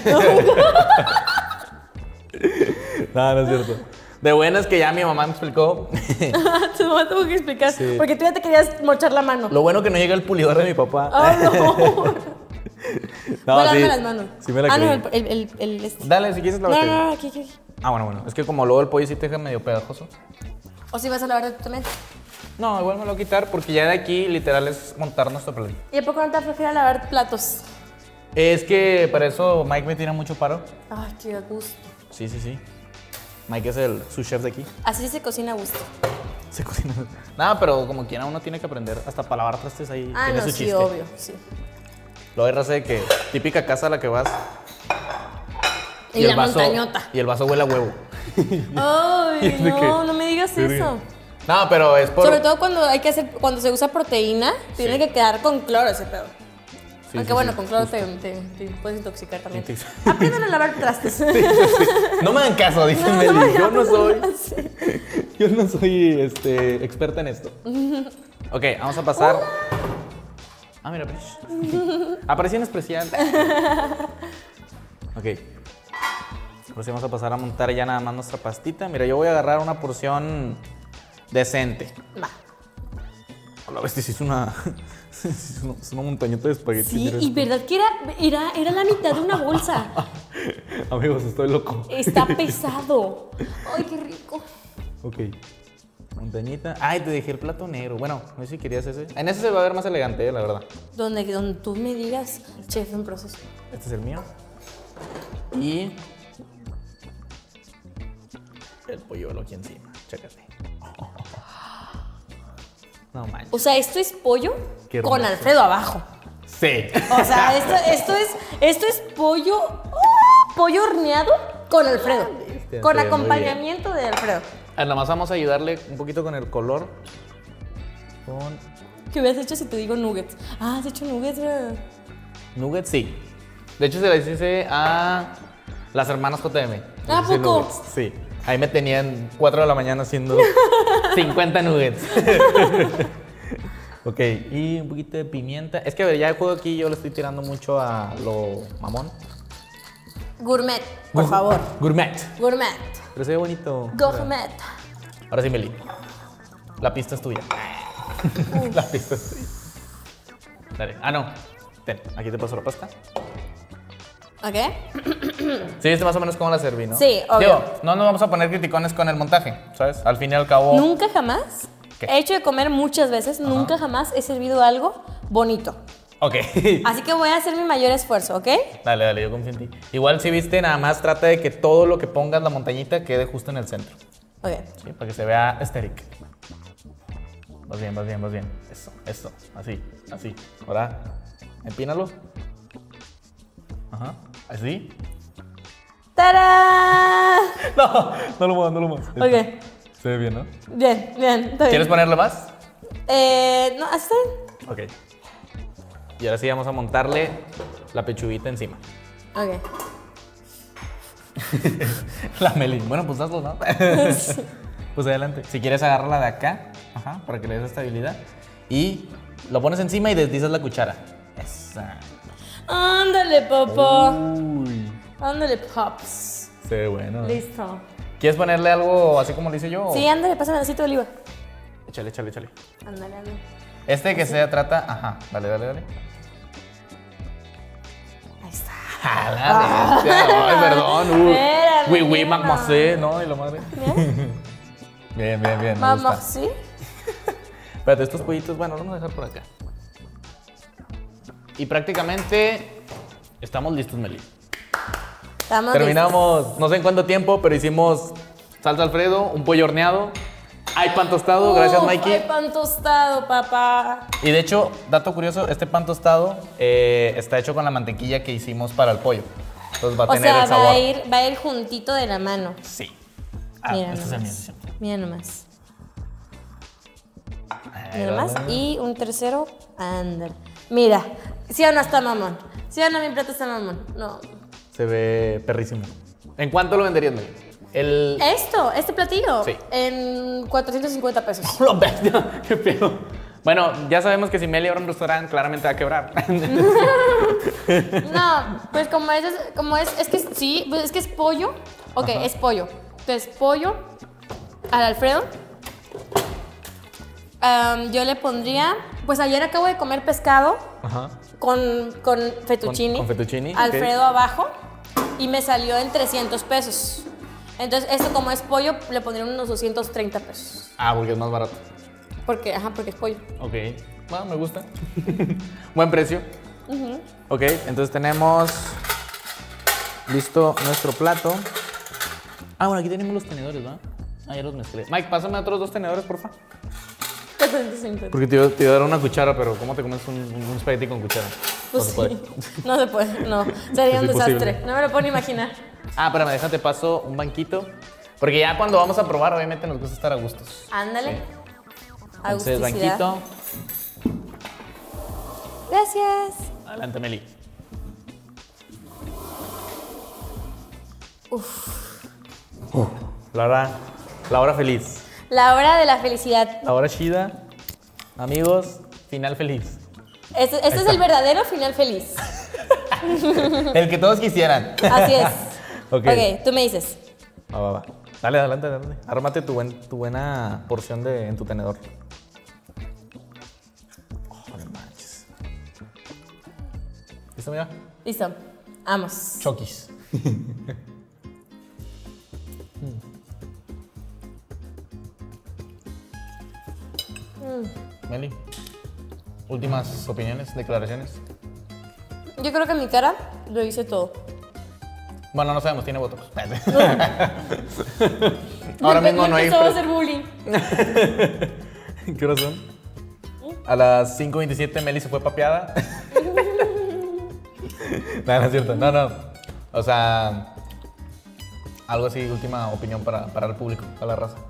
no es cierto. De buenas que ya mi mamá me explicó. Tu mamá tuvo que explicar. Sí. Porque tú ya te querías mochar la mano. Lo bueno que no llega el pulidor de mi papá. ¡Oh, no! No, sí. las manos. Sí me la no, este. Dale, si quieres la botella. No, aquí. Ah, bueno. Es que como luego el pollo sí te deja medio pegajoso. ¿O si vas a lavar tú también? No, igual me lo voy a quitar porque ya de aquí literal es montar nuestro plato. ¿Y a poco no te afloja lavar platos? Es que para eso Mike me tiene mucho paro. Ay, qué a gusto. Sí. Mike es el sous chef de aquí. Así se cocina a gusto. Se cocina. Nada, pero como quiera uno tiene que aprender. Hasta para lavar trastes ahí tiene su chiste. Sí, obvio, sí. Lo hay raza de que típica casa a la que vas. Y la montañota. Y el vaso huele a huevo. Ay, no me digas eso. No, pero es por... Sobre todo cuando se usa proteína, tiene que quedar con cloro ese pedo. Sí, aunque bueno, con cloro te puedes intoxicar también. Aprendan a lavar trastes. No me hagan caso, dicen Meli. Yo no soy experta en esto. Ok, vamos a pasar... Ah, mira, aparición especial. Ok. Ahora sí vamos a pasar a montar ya nada más nuestra pastita. Mira, yo voy a agarrar una porción decente. Va. A ver si es una montañita de espagueti. Sí, y verdad que era la mitad de una bolsa. Amigos, estoy loco. Está pesado. Ay, qué rico. Ok. Montañita. Ay, te dejé el plato negro. Bueno, no sé si querías ese. En ese se va a ver más elegante, la verdad. Donde tú me digas, chef en proceso. Este es el mío. Y el polluelo aquí encima. Chécate. No manches. O sea, esto es pollo con Alfredo abajo. Sí. O sea, esto es pollo horneado con Alfredo. Con acompañamiento de Alfredo. Nada más vamos a ayudarle un poquito con el color. ¿Qué hubieras hecho si te digo nuggets? Ah, ¿has hecho nuggets, bro? Nuggets, sí. De hecho, se las hice a las hermanas JM. ¿A poco? Sí. Ahí me tenían 4 de la mañana haciendo 50 nuggets. Ok, y un poquito de pimienta. Es que a ver, ya el juego aquí yo le estoy tirando mucho a lo mamón. Gourmet, por favor. Gourmet. Pero se ve bonito. Gourmet. Ahora sí, Meli. La pista es tuya. La pista es tuya. Dale. Ah, no. Ten, aquí te paso la pasta. ¿Ok? Sí, viste más o menos cómo la serví, ¿no? Sí, obvio. Digo, no nos vamos a poner criticones con el montaje, ¿sabes? Al fin y al cabo... Nunca jamás he hecho de comer muchas veces, nunca jamás he servido algo bonito. Ok. Así que voy a hacer mi mayor esfuerzo, ¿ok? Dale, yo confío en ti. Igual si viste, nada más trata de que todo lo que pongas la montañita quede justo en el centro. Ok. Sí, para que se vea estérico. Vas bien. Eso. Así. Ahora, empínalo. Ajá. Así. ¡Tarán! No lo muevas. Ok. Se ve bien, ¿no? Bien, está bien. ¿Quieres ponerle más? No, así está bien. Ok. Y ahora sí vamos a montarle la pechuguita encima. Ok. La Meli. Bueno, pues hazlo, ¿no? Pues adelante. Si quieres, agárrala de acá. Ajá, para que le des estabilidad. Y lo pones encima y deslizas la cuchara. Esa. Ándale, papá. Uy. Ándale, pops. Se ve bueno. Listo. ¿Quieres ponerle algo así como lo hice yo? Sí, ándale, pásame el aceite de oliva. Échale. Ándale. Este que se trata... Ajá, dale. Ahí está. Ay, perdón. Oui, mademoiselle, ¿no? Y la madre. Bien. Vamos, ¿sí? Espérate, estos pollitos, bueno, los vamos a dejar por acá. Y prácticamente estamos listos, Meli. Terminamos, no sé en cuánto tiempo, pero hicimos salsa Alfredo, un pollo horneado. Hay pan tostado, gracias Mikey. Hay pan tostado, papá. Y de hecho, dato curioso, este pan tostado está hecho con la mantequilla que hicimos para el pollo. Entonces va a O tener sea, el sabor. va a ir juntito de la mano. Sí. Mira este es el mío. nomás. Mira nomás. Ahí Mira va. nomás. Y un tercero, ándale. Mira, ¿sí o no está mamón? ¿Sí o no mi plato está mamón? No. Se ve perrísimo. ¿En cuánto lo venderías, Meli? Este platillo, Sí. en 450 pesos. ¡Lo bestia! ¡Qué pedo! Bueno, ya sabemos que si Meli abre un restaurante, claramente va a quebrar. No, pues es que sí, pues es que es pollo. Ok, Ajá. es pollo. Entonces, pollo al Alfredo. Yo le pondría, pues ayer acabo de comer pescado Ajá. con fettuccine. Con fettuccine, Alfredo abajo. Y me salió en 300 pesos. Entonces, esto como es pollo, le pondría unos 230 pesos. Ah, porque es más barato. Porque es pollo. Ok. Bueno, me gusta. Buen precio. Ok, entonces tenemos listo nuestro plato. Ah, bueno, aquí tenemos los tenedores, ¿va? Ah, ya los mezclé. Mike, pásame otros 2 tenedores, porfa. 450. Porque te iba a dar una cuchara, pero ¿cómo te comes un espagueti con cuchara? Pues no se puede. sí. No se puede, no. Sería Es un desastre. imposible. No me lo puedo ni imaginar. Ah, espérame, déjate paso un banquito. Porque ya cuando vamos a probar, obviamente nos gusta estar a gustos. Ándale. Sí. Entonces, banquito. Gracias. Adelante, Meli. La hora feliz. La hora de la felicidad. La hora chida. Amigos, final feliz. Este es el verdadero final feliz. El que todos quisieran. Así es. Ok. Ok, tú me dices. Va. Dale, adelante. Ármate tu buena porción en tu tenedor. Oh, no manches. ¿Listo, mira? Listo. Vamos. Chokis. Meli, últimas opiniones, declaraciones. Yo creo que mi cara lo hice todo. Bueno, no sabemos, tiene botox. Ahora mismo no hay. Empezó a hacer bullying. ¿Qué horas son? A las 5:27 Meli se fue papeada. No es cierto. No. O sea, algo así, última opinión para el público, para la raza.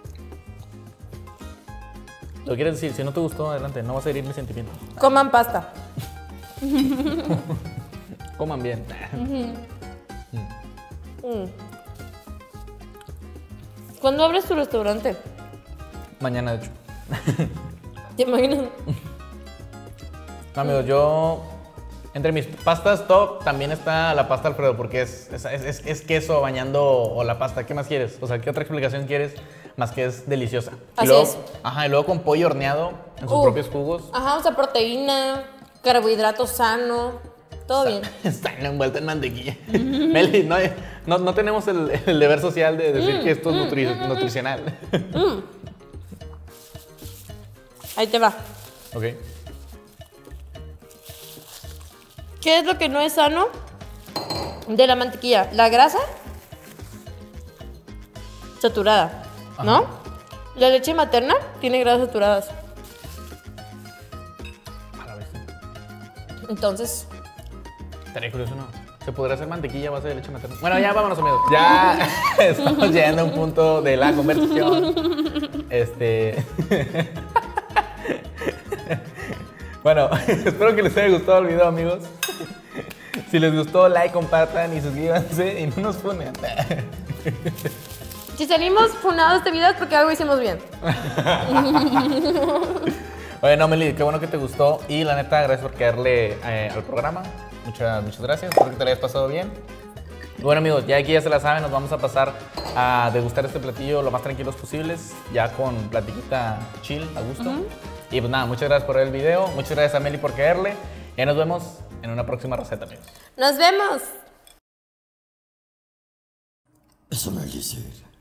¿Lo quieres decir? Si no te gustó, adelante. No vas a herir mi sentimiento. Coman pasta. Coman bien. ¿Cuándo abres tu restaurante? Mañana, de hecho. ¿Te imaginas? No, amigos, yo... Entre mis pastas top también está la pasta Alfredo, porque es queso bañando o la pasta. ¿Qué más quieres? O sea, ¿qué otra explicación quieres más que es deliciosa? Así y luego, es. Ajá, y luego con pollo horneado en sus propios jugos. Ajá, o sea, proteína, carbohidrato sano, todo bien. Están envueltos en mantequilla. Meli, no tenemos el deber social de decir que esto es nutricional. Ahí te va. Ok. ¿Qué es lo que no es sano de la mantequilla? La grasa saturada, ¿no? Ajá. La leche materna tiene grasas saturadas. A la vez. Entonces, Estaría curioso, ¿no? ¿Se podrá hacer mantequilla a base de leche materna? Bueno, ya vámonos, amigos. Ya estamos llegando a un punto de la conversación. Bueno, espero que les haya gustado el video, amigos. Si les gustó, like, compartan y suscríbanse y no nos funen. si salimos funados de este video es porque algo hicimos bien. Oye, no, Meli, qué bueno que te gustó y la neta, gracias por caerle al programa. Muchas gracias, espero que te lo hayas pasado bien. Y bueno, amigos, ya aquí ya se la saben, nos vamos a pasar a degustar este platillo lo más tranquilos posibles, ya con platiquita chill, a gusto. Y pues nada, muchas gracias por ver el video, muchas gracias a Meli por caerle. Ya nos vemos en una próxima receta, amigos. ¡Nos vemos! Eso no es decir.